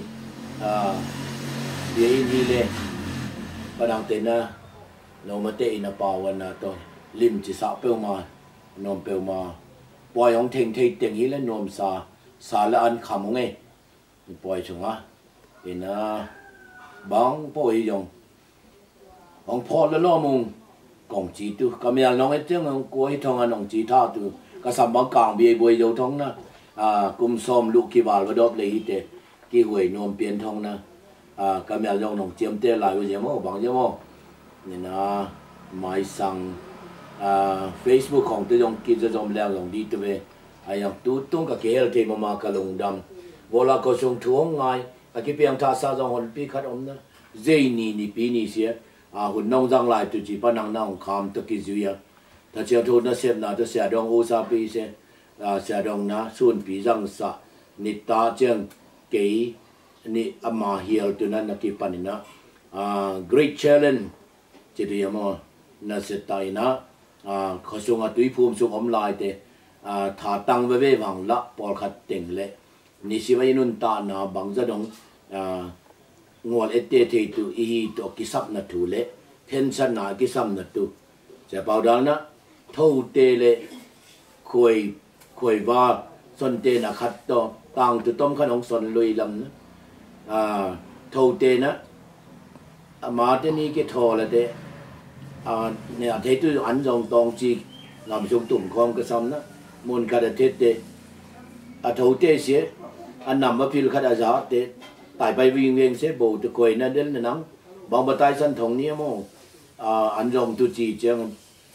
ye in hi le padang te na no ma te ina pa wan na to lim chi sa pe ma nom pe ma poi hong theng thei teng hi le nom sa la an kham ngay poi chung á ina bang poi yong ông phò là lo mông công chỉ tu cầm nhà nó hết chứ ông cuối thong anh ông chỉ tha tu cái sắm băng càng bia bồi dầu thong na cùng xóm lục kia vào đốt lấy thế kia huệ nôm biến thong na cầm nhà dòng ông chiếm tiền lại bây giờ mà bằng chứ mà nên là mai sang Facebookของตัวdòng kia cho dòng leo dòng đi tu về ai yang tu tung cái kia thì mà cái lồng đầm vô là có sung thuông ngay cái biếng tha sa dòng hồn pi khát ông na dây ni pi ni xíaหุ่นน้องจังไรตุจีปนังน้องคำตะกี้จุยถ้าเจ้าทุนน่ะเสียน่ะจะเสียดองอุซาปีเสียเสียดองนะส่วนปีจังสะนิตาเจียงเก๋นี่อามาเฮียลตัวนั้นนักกีฬานี่นะgreat challenge จะเรียกว่าน่าเสียใจนะเขาส่งตุยภูมิส่งอมลายแต่ถ้าตั้งไว้หวังละปอลขัดเต็งเลยนี่สิว่านุนตานะบางจะดองงวดเอเตที่ตัวอีตัวกิซับนัดถูเละเทนชันนากิซับนัดตัวจะเป่าดังนะทูเตเละคุยว่าสนเตนะขัดต่อต่างตัวต้มขนมสนลุยลำนะทูเตนะมาเตนี้ก็ทอละเตเนี่ยเทตุอันจงตองจีนำชมตุ่มคอมกระซำนะมูลคาดเทเตทูเตเสียอันนำมาพิลคาดอาจาเตtại bay viên sẽ bù từ quầy nó đến là nắng bằng bờ tay sân thòng nia mô anh rồng tu chỉ chẳng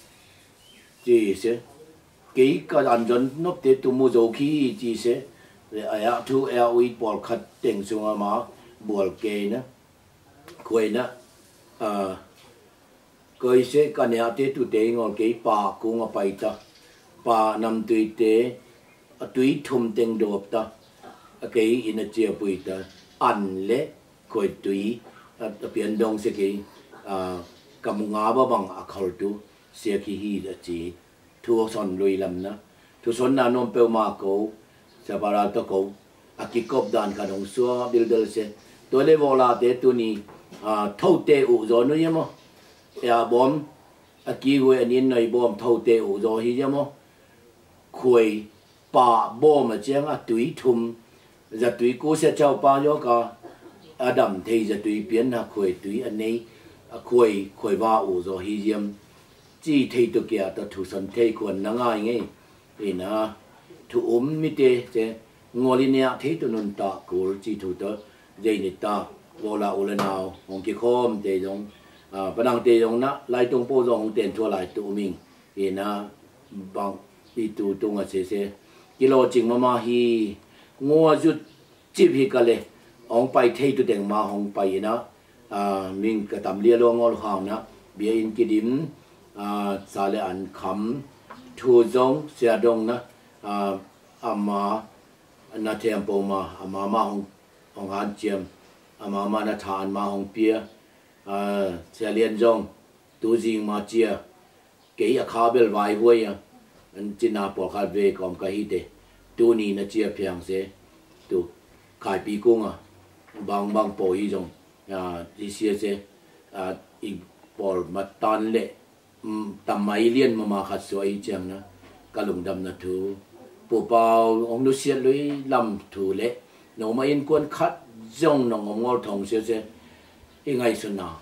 chỉ sẽ kỹ cái anh rồng nốt để tu mua dầu khí chỉ sẽ để ai thu LE bỏ khát tiền xuống mà bỏ kê nữa quầy nữa quầy sẽ cái này để tu để ngồi kỹ bà cũng ngồi bay ta bà nằm tùy để tùy thum tiền đồ ta cái in chia bùi ta anh lệ coi tùy biến động sẽ cái cầm ngã bao bằng khẩu tu sẽ khi hi là chỉ thua son lùi lầm nữa thua son là nôm bèo mà cố sẽ bảo là tôi cố cái cốp đàn cả đồng xua builder sẽ tôi lấy vào là để tôi ni thâu tê ủ rồi nữa nhá mà bom cái người anh in này bom thâu tê ủ rồi hi nhá mà khui bà bom mà chém tùy thum giờ tùy cố sẽ trao bao nhiêu cả đầm thì giờ tùy biến là khuấy tùy anh ấy khuấy vào ủ rồi hi diêm chỉ thấy tụi kia tụi thủ sân thấy quần nắng ai nghe thì nó thủ mi tê chứ ngồi lên nhà thấy tụi nôn ta cố chỉ thủ tớ dây nít ta vô là ô lên nào ông kia khom tê giống và đang tê giống nó lại tung po giống tiền thua lại tụi mình thì nó bằng đi tụi tung ở xe kilo chừng mà hi ngô chút chip hi cái này ông bay thấy tụi đèn mà ông bay nó mình cái tầm lia lo ngô hàng nó bây in cái điểm xa lệ ăn khắm thu giống xe đông nó mà nó thêm bộ mà ông ăn chiêm mà nó thàn mà ông bia xe liên giống tu gì mà chia cái khá bel vài hồi anh chỉ na bỏ khát về còn cái gì đấy tu ni na chia phiang se tu khai pi cung bang po hi jong đi xia se i bol ma tan le tam mai lien ma khat so ai chang na kalung dam na thu pu pao ong nu sia lui lam thu le no ma in kon khat jong no ngol thong se i ngai sun na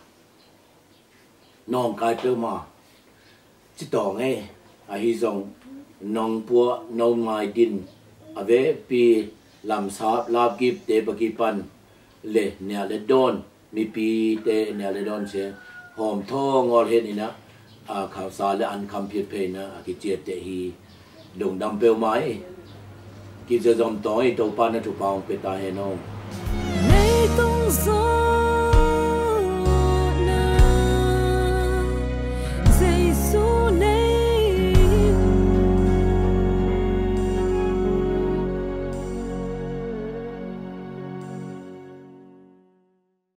nong kai pe ma chi to nge hi jong nong pua nong mai din ave pi lam sap lab gip te bakipan le nya le don mi pi te nya le don se hom tho ngol het ni na khao sa le an kham phit phe na ki che te hi dong dam pe mai ki je zom toi to pa na thu paung pe ta he no Mây tung gió